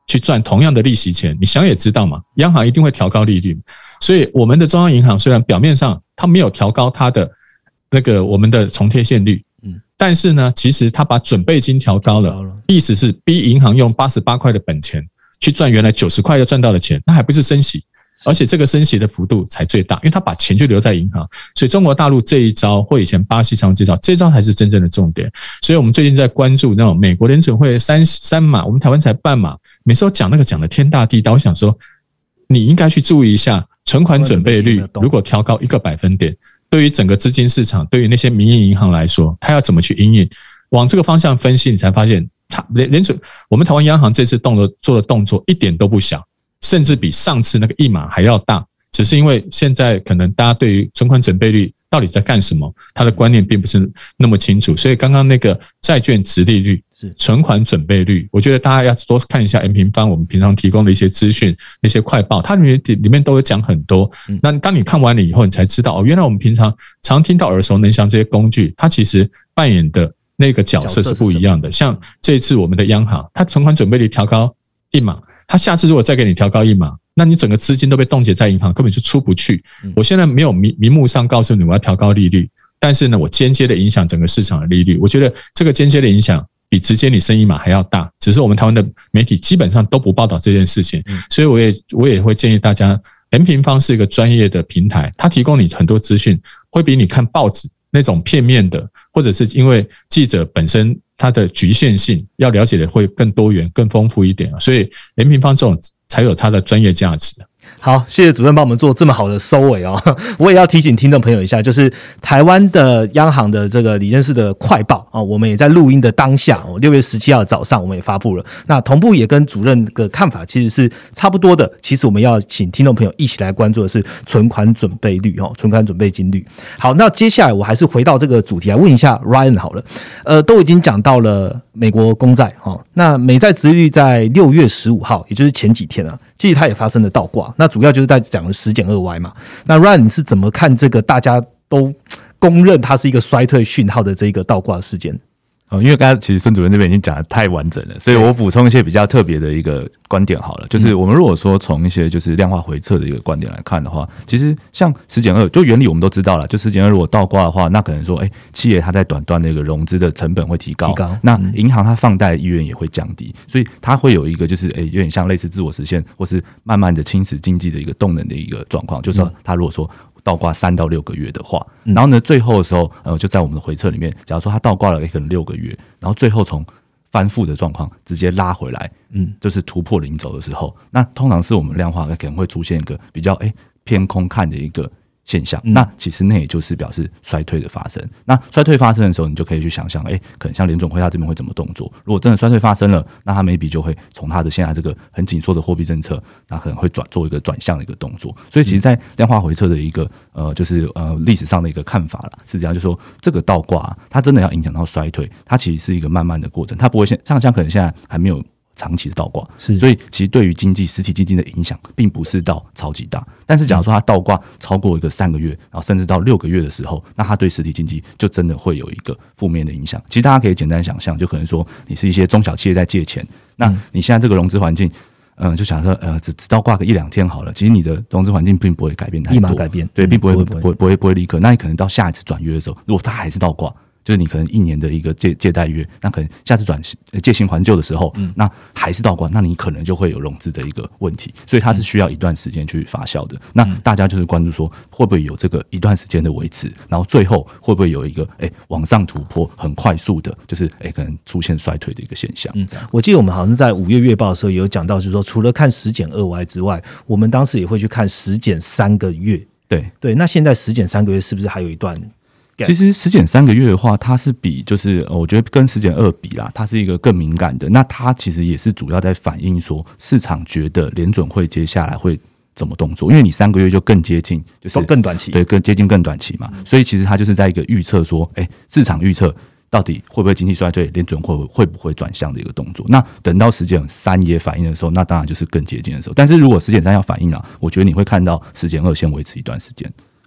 去赚同样的利息钱，你想也知道嘛，央行一定会调高利率。所以我们的中央银行虽然表面上它没有调高它的那个我们的重贴现率，嗯，但是呢，其实它把准备金调高了，意思是逼银行用八十八块的本钱去赚原来九十块要赚到的钱，那还不是升息。而且这个升息的幅度才最大，因为他把钱就留在银行，所以中国大陆这一招或以前巴西常用这招，这招才是真正的重点。所以我们最近在关注那种美国联准会三三码，我们台湾才半码，每次都讲那个讲的天大地大，我想说你应该去注意一下存款准备率，如果调高一个百分点，对于整个资金市场，对于那些民营银行来说，它要怎么去因应，往这个方向分析，你才发现它联准我们台湾央行这次动作做的动作一点都不小。甚至比上次那个一码还要大，只是因为现在可能大家对于存款准备率到底在干什么，他的观念并不是那么清楚，所以刚刚那个债券殖利率、存款准备率，我觉得大家要多看一下 M 平方我们平常提供的一些资讯、那些快报，它里面里面都有讲很多。那当你看完了以后，你才知道哦，原来我们平常常听到耳熟能详这些工具，它其实扮演的那个角色是不一样的。像这一次我们的央行，它存款准备率调高一码。他下次如果再给你调高一码，那你整个资金都被冻结在银行，根本就出不去。我现在没有明明目上告诉你我要调高利率，但是呢，我间接的影响整个市场的利率。我觉得这个间接的影响比直接你升一码还要大，只是我们台湾的媒体基本上都不报道这件事情，所以我也我也会建议大家 ，M 平方是一个专业的平台，它提供你很多资讯，会比你看报纸那种片面的，或者是因为记者本身它的局限性，要了解的会更多元、更丰富一点，所以 M 平方这种才有它的专业价值。 好，谢谢主任帮我们做这么好的收尾哦。我也要提醒听众朋友一下，就是台湾的央行的这个理监事的快报啊，我们也在录音的当下，哦，六月十七号早上我们也发布了。那同步也跟主任的看法其实是差不多的。其实我们要请听众朋友一起来关注的是存款准备率哦，存款准备金率。好，那接下来我还是回到这个主题来问一下 Ryan 好了。呃，都已经讲到了美国公债哦，那美债殖利率在六月十五号，也就是前几天啊，其实它也发生了倒挂。那主要就是在讲的十减二 Y 嘛。那 Ryan 你是怎么看这个大家都公认它是一个衰退讯号的这个倒挂事件？ 哦，因为刚才其实孙主任这边已经讲得太完整了，所以我补充一些比较特别的一个观点好了。就是我们如果说从一些就是量化回测的一个观点来看的话，其实像十减二，就原理我们都知道了，就十减二如果倒挂的话，那可能说，哎、欸，企业它在短端的一个融资的成本会提高，提高那银行它放贷的意愿也会降低，所以它会有一个就是，哎、欸，有点像类似自我实现，或是慢慢的侵蚀经济的一个动能的一个状况，就是它如果说倒挂三到六个月的话，然后呢，最后的时候，呃，就在我们的回测里面，假如说它倒挂了可能六个月，然后最后从翻覆的状况直接拉回来，嗯，就是突破零轴的时候，那通常是我们量化可能会出现一个比较哎、欸、偏空看的一个现象，嗯、那其实那也就是表示衰退的发生。那衰退发生的时候，你就可以去想象，哎、欸，可能像联准会它这边会怎么动作？如果真的衰退发生了，那它 maybe 就会从它的现在这个很紧缩的货币政策，那可能会转做一个转向的一个动作。所以其实，在量化回测的一个呃，就是呃历史上的一个看法啦，是这样，就是说这个倒挂、啊、它真的要影响到衰退，它其实是一个慢慢的过程，它不会像像像可能现在还没有长期的倒挂，是，所以其实对于经济实体经济的影响并不是到超级大。但是假如说它倒挂超过一个三个月，然后甚至到六个月的时候，那它对实体经济就真的会有一个负面的影响。其实大家可以简单想象，就可能说你是一些中小企业在借钱，那你现在这个融资环境。嗯，就想说，呃，只只倒挂个一两天好了。其实你的融资环境并不会改变太多， 立马改变， 对，并不会不会不会不会立刻。那你可能到下一次转约的时候，如果它还是倒挂，就是你可能一年的一个借借贷约，那可能下次转借新还旧的时候，嗯，那还是倒挂，那你可能就会有融资的一个问题，所以它是需要一段时间去发酵的。那大家就是关注说，会不会有这个一段时间的维持，然后最后会不会有一个哎、欸、往上突破，很快速的，就是哎、欸、可能出现衰退的一个现象。 嗯，我记得我们好像在五月月报的时候也有讲到，就是说除了看十减二 Y 之外，我们当时也会去看十减三个月。 对对， 那现在十减三个月是不是还有一段？ 其实十减三个月的话，它是比就是我觉得跟十减二比啦，它是一个更敏感的。那它其实也是主要在反映说市场觉得联准会接下来会怎么动作，因为你三个月就更接近，就是更短期， 对，更接近更短期嘛。所以其实它就是在一个预测说，哎、欸，市场预测到底会不会经济衰退，联准会会不会转向的一个动作。那等到十减三也反映的时候，那当然就是更接近的时候。但是如果十减三要反映啊，我觉得你会看到十减二先维持一段时间。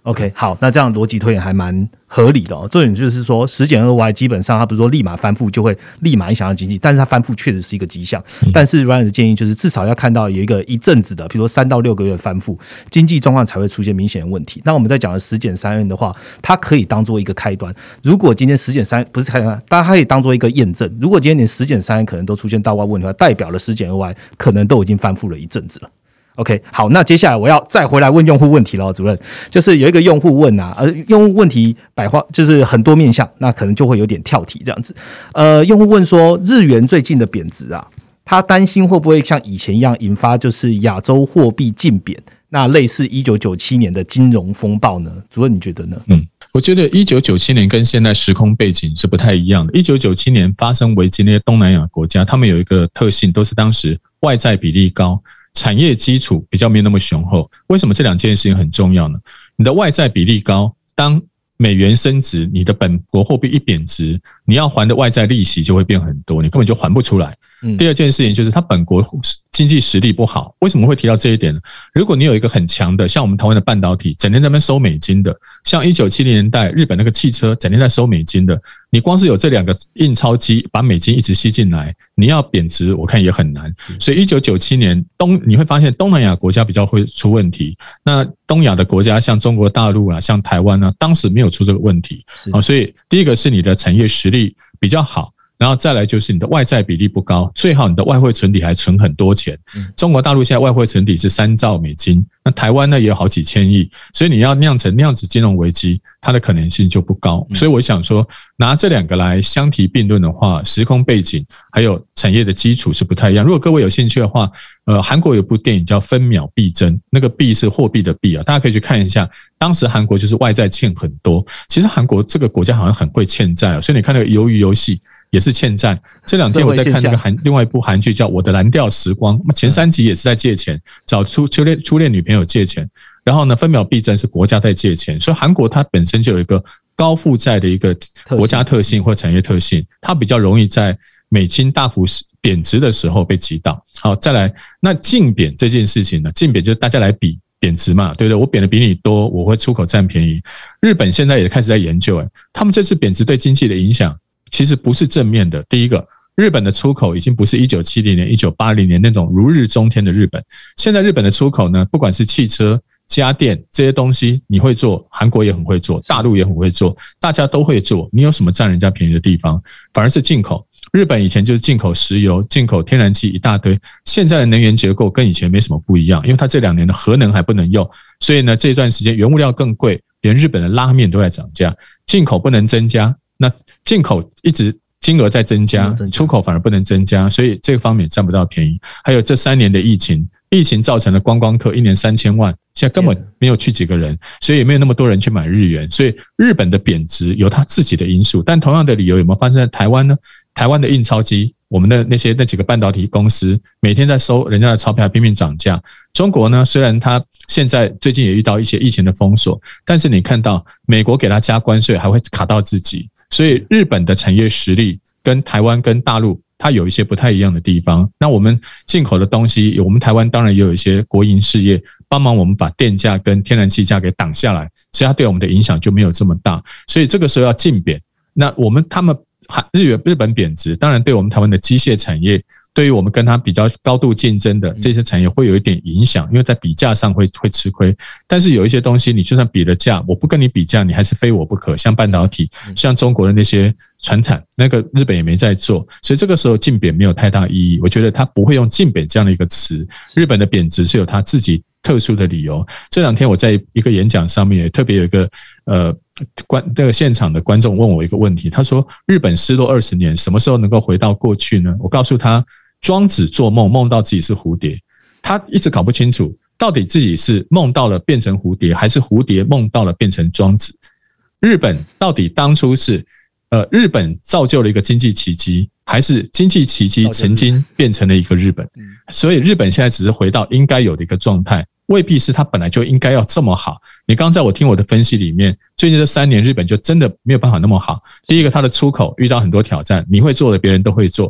OK， 好，那这样逻辑推演还蛮合理的哦。重点就是说，十减二 Y 基本上它不是说立马翻覆就会立马影响到经济，但是它翻覆确实是一个迹象。嗯、但是 Ryan 的建议就是至少要看到有一个一阵子的，比如说三到六个月翻覆，经济状况才会出现明显的问题。那我们在讲的十减三 N 的话，它可以当做一个开端。如果今天十减三不是开端，大家可以当做一个验证。如果今天连十减三 N 可能都出现倒挂问题的话，代表了十减二 Y 可能都已经翻覆了一阵子了。OK， 好，那接下来我要再回来问用户问题了，主任，就是有一个用户问啊，呃，用户问题百花就是很多面向，那可能就会有点跳题这样子。呃，用户问说，日元最近的贬值啊，他担心会不会像以前一样引发就是亚洲货币竞贬，那类似一九九七年的金融风暴呢？主任你觉得呢？ 嗯，我觉得一九九七年跟现在时空背景是不太一样的。一九九七年发生危机那些东南亚国家，他们有一个特性，都是当时外债比例高。产业基础比较没有那么雄厚，为什么这两件事情很重要呢？你的外债比例高，当美元升值，你的本国货币一贬值，你要还的外债利息就会变很多，你根本就还不出来。嗯、第二件事情就是它本国经济实力不好，为什么会提到这一点呢？如果你有一个很强的，像我们台湾的半导体，整天在那边收美金的，像一九七零年代日本那个汽车整天在收美金的，你光是有这两个印钞机把美金一直吸进来，你要贬值我看也很难。所以一九九七年东你会发现东南亚国家比较会出问题，那东亚的国家像中国大陆啊，像台湾啊，当时没有出这个问题。所以第一个是你的产业实力比较好，然后再来就是你的外债比例不高，最好你的外汇存底还存很多钱。中国大陆现在外汇存底是三兆美金，那台湾呢也有好几千亿，所以你要酿成那样子金融危机，它的可能性就不高。所以我想说，拿这两个来相提并论的话，时空背景还有产业的基础是不太一样。如果各位有兴趣的话，呃，韩国有部电影叫《分秒必争》，那个币是货币的币啊，大家可以去看一下。当时韩国就是外债欠很多，其实韩国这个国家好像很会欠债啊，所以你看那个鱿鱼游戏也是欠债。这两天我在看那个韩另外一部韩剧叫《我的蓝调时光》，前三集也是在借钱，找初初恋初恋女朋友借钱。然后呢，分秒必争是国家在借钱，所以韩国它本身就有一个高负债的一个国家特性或产业特性，它比较容易在美金大幅贬值的时候被击倒。好，再来，那竞贬这件事情呢？竞贬就是大家来比贬值嘛，对不对？我贬的比你多，我会出口占便宜。日本现在也开始在研究，诶，他们这次贬值对经济的影响其实不是正面的。第一个，日本的出口已经不是一九七零年、一九八零年那种如日中天的日本。现在日本的出口呢，不管是汽车、家电这些东西，你会做，韩国也很会做，大陆也很会做，大家都会做。你有什么占人家便宜的地方？反而是进口。日本以前就是进口石油、进口天然气一大堆，现在的能源结构跟以前没什么不一样，因为它这两年的核能还不能用，所以呢这段时间原物料更贵，连日本的拉面都在涨价，进口不能增加，那进口一直金额在增加，出口反而不能增加，所以这个方面占不到便宜。还有这三年的疫情，疫情造成了观光客一年三千万，现在根本没有去几个人，所以也没有那么多人去买日元，所以日本的贬值有它自己的因素。但同样的理由有没有发生在台湾呢？台湾的印钞机，我们的那些那几个半导体公司每天在收人家的钞票，拼命涨价。中国呢，虽然它现在最近也遇到一些疫情的封锁，但是你看到美国给它加关税还会卡到自己，所以日本的产业实力跟台湾跟大陆它有一些不太一样的地方。那我们进口的东西，我们台湾当然也有一些国营事业帮忙我们把电价跟天然气价给挡下来，所以它对我们的影响就没有这么大。所以这个时候要竞贬，那我们他们日元日本贬值，当然对我们台湾的机械产业，对于我们跟它比较高度竞争的这些产业会有一点影响，因为在比价上会会吃亏。但是有一些东西，你就算比了价，我不跟你比价，你还是非我不可。像半导体，像中国的那些传产，那个日本也没在做，所以这个时候竞贬没有太大意义。我觉得他不会用竞贬这样的一个词，日本的贬值是有他自己特殊的理由。这两天我在一个演讲上面也特别有一个呃观这个现场的观众问我一个问题，他说日本失落二十年，什么时候能够回到过去呢？我告诉他，庄子做梦梦到自己是蝴蝶，他一直搞不清楚到底自己是梦到了变成蝴蝶，还是蝴蝶梦到了变成庄子。日本到底当初是呃日本造就了一个经济奇迹，还是经济奇迹曾经变成了一个日本？所以日本现在只是回到应该有的一个状态，未必是它本来就应该要这么好。你刚刚在我听我的分析里面，最近这三年日本就真的没有办法那么好。第一个，它的出口遇到很多挑战，你会做的别人都会做。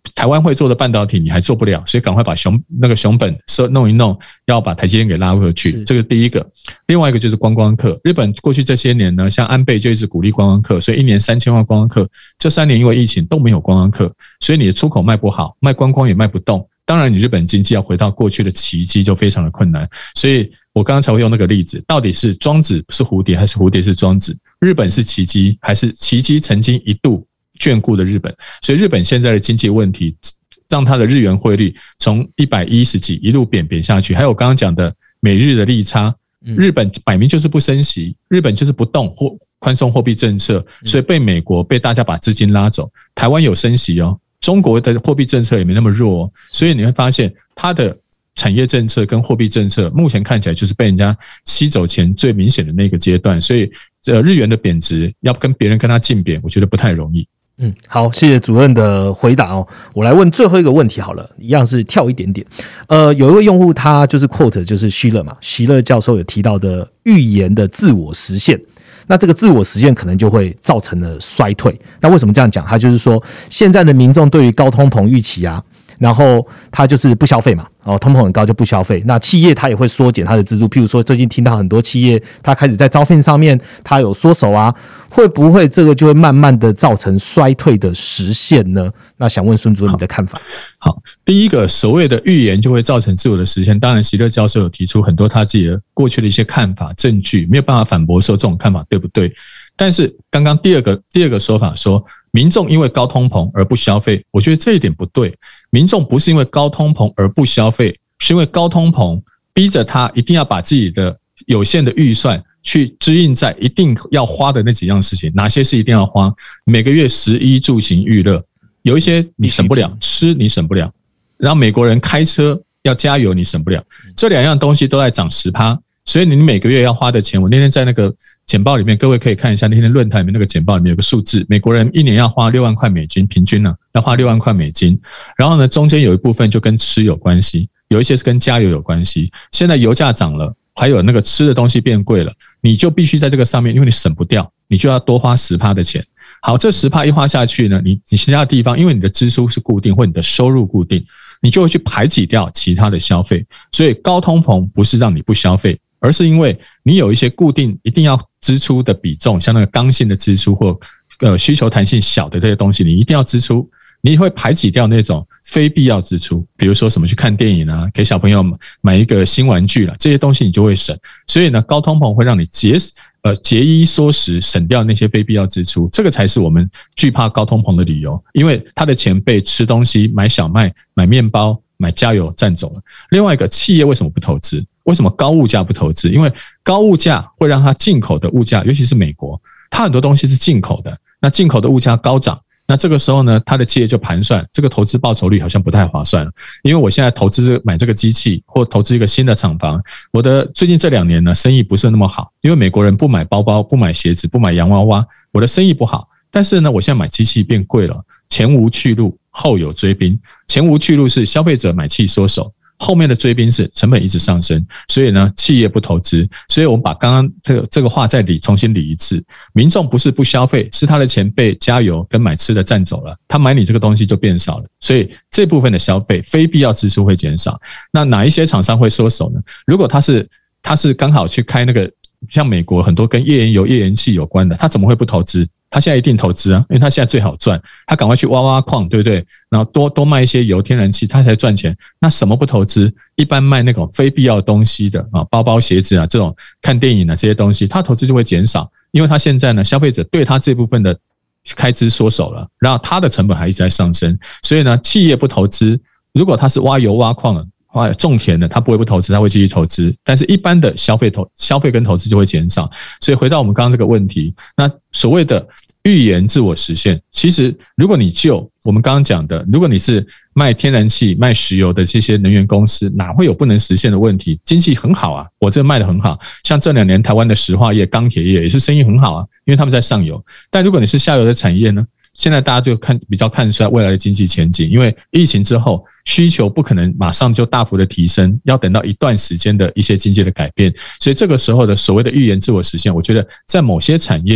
台湾会做的半导体你还做不了，所以赶快把熊那个熊本弄一弄，要把台积电给拉回去。这个第一个。另外一个就是观光客，日本过去这些年呢，像安倍就一直鼓励观光客，所以一年三千万观光客。这三年因为疫情都没有观光客，所以你的出口卖不好，卖观光也卖不动。当然，你日本经济要回到过去的奇迹就非常的困难。所以我刚刚才会用那个例子，到底是庄子是蝴蝶还是蝴蝶是庄子？日本是奇迹还是奇迹曾经一度眷顾的日本？所以日本现在的经济问题，让它的日元汇率从一百一十几一路贬贬下去。还有我刚刚讲的美日的利差，日本摆明就是不升息，日本就是不动或宽松货币政策，所以被美国被大家把资金拉走。台湾有升息哦。中国的货币政策也没那么弱，所以你会发现它的产业政策跟货币政策目前看起来就是被人家吸走钱最明显的那个阶段，所以呃日元的贬值要跟别人跟它竞贬，我觉得不太容易。 嗯，好，谢谢主任的回答哦。我来问最后一个问题好了，一样是跳一点点。呃，有一位用户他就是 quote 就是希勒嘛，希勒教授有提到的预言的自我实现。那这个自我实现可能就会造成了衰退。那为什么这样讲？他就是说，现在的民众对于高通膨预期啊，然后他就是不消费嘛，哦，通膨很高就不消费。那企业他也会缩减他的支出，譬如说最近听到很多企业他开始在招聘上面他有缩手啊，会不会这个就会慢慢的造成衰退的实现呢？那想问孙主任你的看法。 好，好，第一个所谓的预言就会造成自我的实现，当然希勒教授有提出很多他自己的过去的一些看法证据，没有办法反驳说这种看法对不对。但是刚刚第二个第二个说法说民众因为高通膨而不消费，我觉得这一点不对。民众不是因为高通膨而不消费，是因为高通膨逼着他一定要把自己的有限的预算去支应在一定要花的那几样事情。哪些是一定要花？每个月食衣住行娱乐，有一些你省不了，吃你省不了，然后美国人开车要加油你省不了，这两样东西都在涨 百分之十， 所以你每个月要花的钱，我那天在那个简报里面，各位可以看一下那天论坛里面那个简报里面有个数字，美国人一年要花六万块美金，平均呢要花六万块美金，然后呢中间有一部分就跟吃有关系，有一些是跟加油有关系。现在油价涨了，还有那个吃的东西变贵了，你就必须在这个上面，因为你省不掉，你就要多花 百分之十 的钱。好，这 百分之十 一花下去呢，你你其他地方因为你的支出是固定或你的收入固定，你就会去排挤掉其他的消费。所以高通膨不是让你不消费，而是因为你有一些固定一定要支出的比重，像那个刚性的支出或呃需求弹性小的这些东西，你一定要支出，你会排挤掉那种非必要支出，比如说什么去看电影啊，给小朋友买一个新玩具啦，这些东西你就会省。所以呢，高通膨会让你节呃节衣缩食，省掉那些非必要支出，这个才是我们惧怕高通膨的理由，因为他的钱被吃东西、买小麦、买面包、买加油占走了。另外一个，企业为什么不投资？为什么高物价不投资？因为高物价会让它进口的物价，尤其是美国，它很多东西是进口的，那进口的物价高涨，那这个时候呢，它的企业就盘算，这个投资报酬率好像不太划算了，因为我现在投资买这个机器，或投资一个新的厂房，我的最近这两年呢，生意不是那么好，因为美国人不买包包、不买鞋子、不买洋娃娃，我的生意不好。但是呢，我现在买机器变贵了，前无去路，后有追兵。前无去路是消费者买气缩手，后面的追兵是成本一直上升，所以呢，企业不投资。所以我们把刚刚这个这个话再理重新理一次，民众不是不消费，是他的钱被加油跟买吃的占走了，他买你这个东西就变少了，所以这部分的消费非必要支出会减少。那哪一些厂商会缩手呢？如果他是他是刚好去开那个像美国很多跟页岩油、页岩气有关的，他怎么会不投资？他现在一定投资啊，因为他现在最好赚，他赶快去挖挖矿，对不对？然后多多卖一些油、天然气，他才赚钱。那什么不投资？一般卖那种非必要东西的啊，包包、鞋子啊，这种看电影啊这些东西，他投资就会减少，因为他现在呢，消费者对他这部分的开支缩手了，然后他的成本还一直在上升，所以呢，企业不投资，如果他是挖油、挖矿的。种田的他不会不投资，他会继续投资，但是一般的消费投消费跟投资就会减少。所以回到我们刚刚这个问题，那所谓的预言自我实现，其实如果你就我们刚刚讲的，如果你是卖天然气、卖石油的这些能源公司，哪会有不能实现的问题？经济很好啊，我这卖得很好，像这两年台湾的石化业、钢铁业也是生意很好啊，因为他们在上游。但如果你是下游的产业呢？现在大家就看比较看出来未来的经济前景，因为疫情之后需求不可能马上就大幅的提升，要等到一段时间的一些经济的改变，所以这个时候的所谓的预言自我实现，我觉得在某些产业、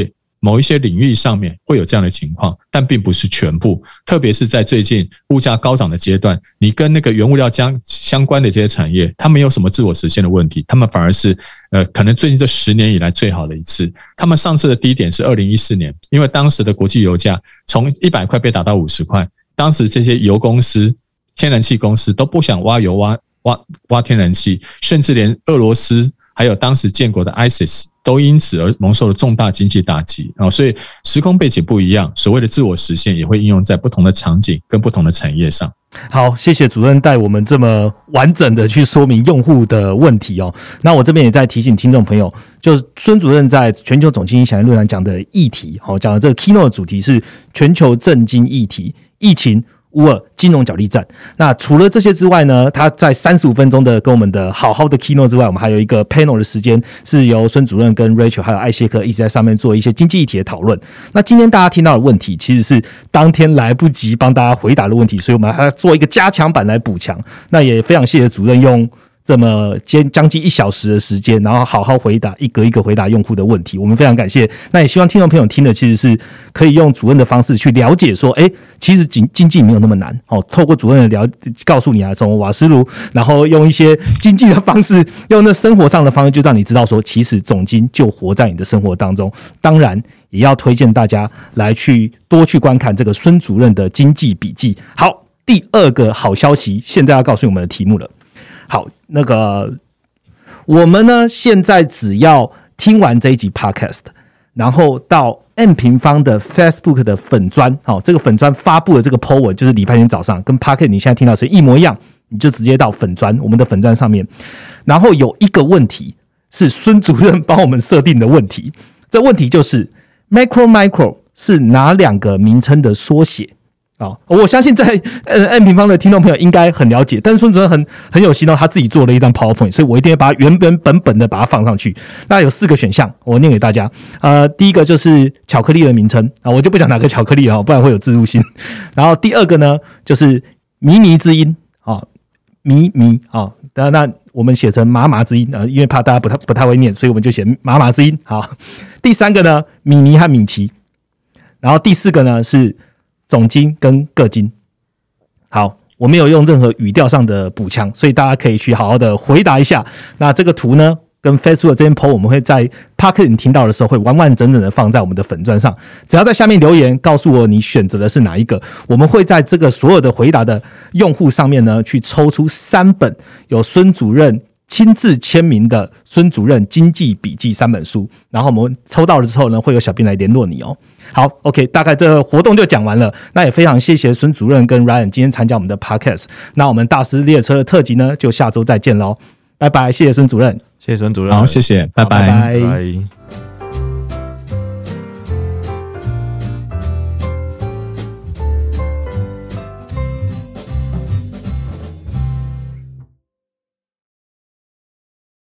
某一些领域上面会有这样的情况，但并不是全部。特别是在最近物价高涨的阶段，你跟那个原物料相相关的这些产业，他们有什么自我实现的问题？他们反而是呃，可能最近这十年以来最好的一次。他们上次的低点是二零一四年，因为当时的国际油价从一百块被打到五十块，当时这些油公司、天然气公司都不想挖油、挖挖挖天然气，甚至连俄罗斯还有当时建国的 I S I S 都因此而蒙受了重大经济打击啊！所以时空背景不一样，所谓的自我实现也会应用在不同的场景跟不同的产业上。 好，谢谢主任带我们这么完整的去说明用户的问题哦。那我这边也在提醒听众朋友，就是孙主任在全球总经济响应论坛讲的议题，哦，讲的这个 keynote 的主题是全球政经议题，疫情、乌俄金融角力战。那除了这些之外呢，他在三十五分钟的跟我们的好好的 keynote 之外，我们还有一个 panel 的时间，是由孙主任跟 Rachel 还有艾谢克一直在上面做一些经济议题的讨论。那今天大家听到的问题其实是当天来不及帮大家回答的问题，所以我们还要做一个加强版来补强。那也非常谢谢主任用这么将近一小时的时间，然后好好回答一个一个回答用户的问题，我们非常感谢。那也希望听众朋友听的其实是可以用主任的方式去了解说，哎，其实经经济没有那么难哦。透过主任的了告诉你啊，从瓦斯炉，然后用一些经济的方式，用那生活上的方式，就让你知道说，其实总经就活在你的生活当中。当然，也要推荐大家来去多去观看这个孙主任的经济笔记。好，第二个好消息，现在要告诉我们的题目了。好，那个我们呢，现在只要听完这一集 podcast， 然后到 M 平方的 Facebook 的粉专，好，这个粉专发布的这个 po 文就是礼拜天早上，跟 podcast 你现在听到是一模一样，你就直接到粉专，我们的粉专上面，然后有一个问题是孙主任帮我们设定的问题，这问题就是 macro micro 是哪两个名称的缩写？哦，我相信在呃 M 平方的听众朋友应该很了解，但是孙主任很很有心哦，他自己做了一张 PowerPoint， 所以我一定要把它原本本本的把它放上去。那有四个选项，我念给大家。呃，第一个就是巧克力的名称啊，我就不讲哪个巧克力了，不然会有置入性。然后第二个呢，就是靡靡之音啊，靡靡啊，那那我们写成麻麻之音啊，因为怕大家不太不太会念，所以我们就写麻麻之音。好，第三个呢，米妮和米奇。然后第四个呢是总经跟个经。好，我没有用任何语调上的补强，所以大家可以去好好的回答一下。那这个图呢，跟 Facebook 这边 po 我们会在 Podcast 你听到的时候会完完整整的放在我们的粉专上，只要在下面留言告诉我你选择的是哪一个，我们会在这个所有的回答的用户上面呢，去抽出三本有孙主任亲自签名的孙主任经济笔记三本书，然后我们抽到了之后呢，会有小编来联络你哦。好 ，OK， 大概这个活动就讲完了。那也非常谢谢孙主任跟 Ryan 今天参加我们的 Podcast。那我们大师列车的特辑呢，就下周再见喽，拜拜！谢谢孙主任， 谢谢孙主任， 好，谢谢，拜拜。 拜拜。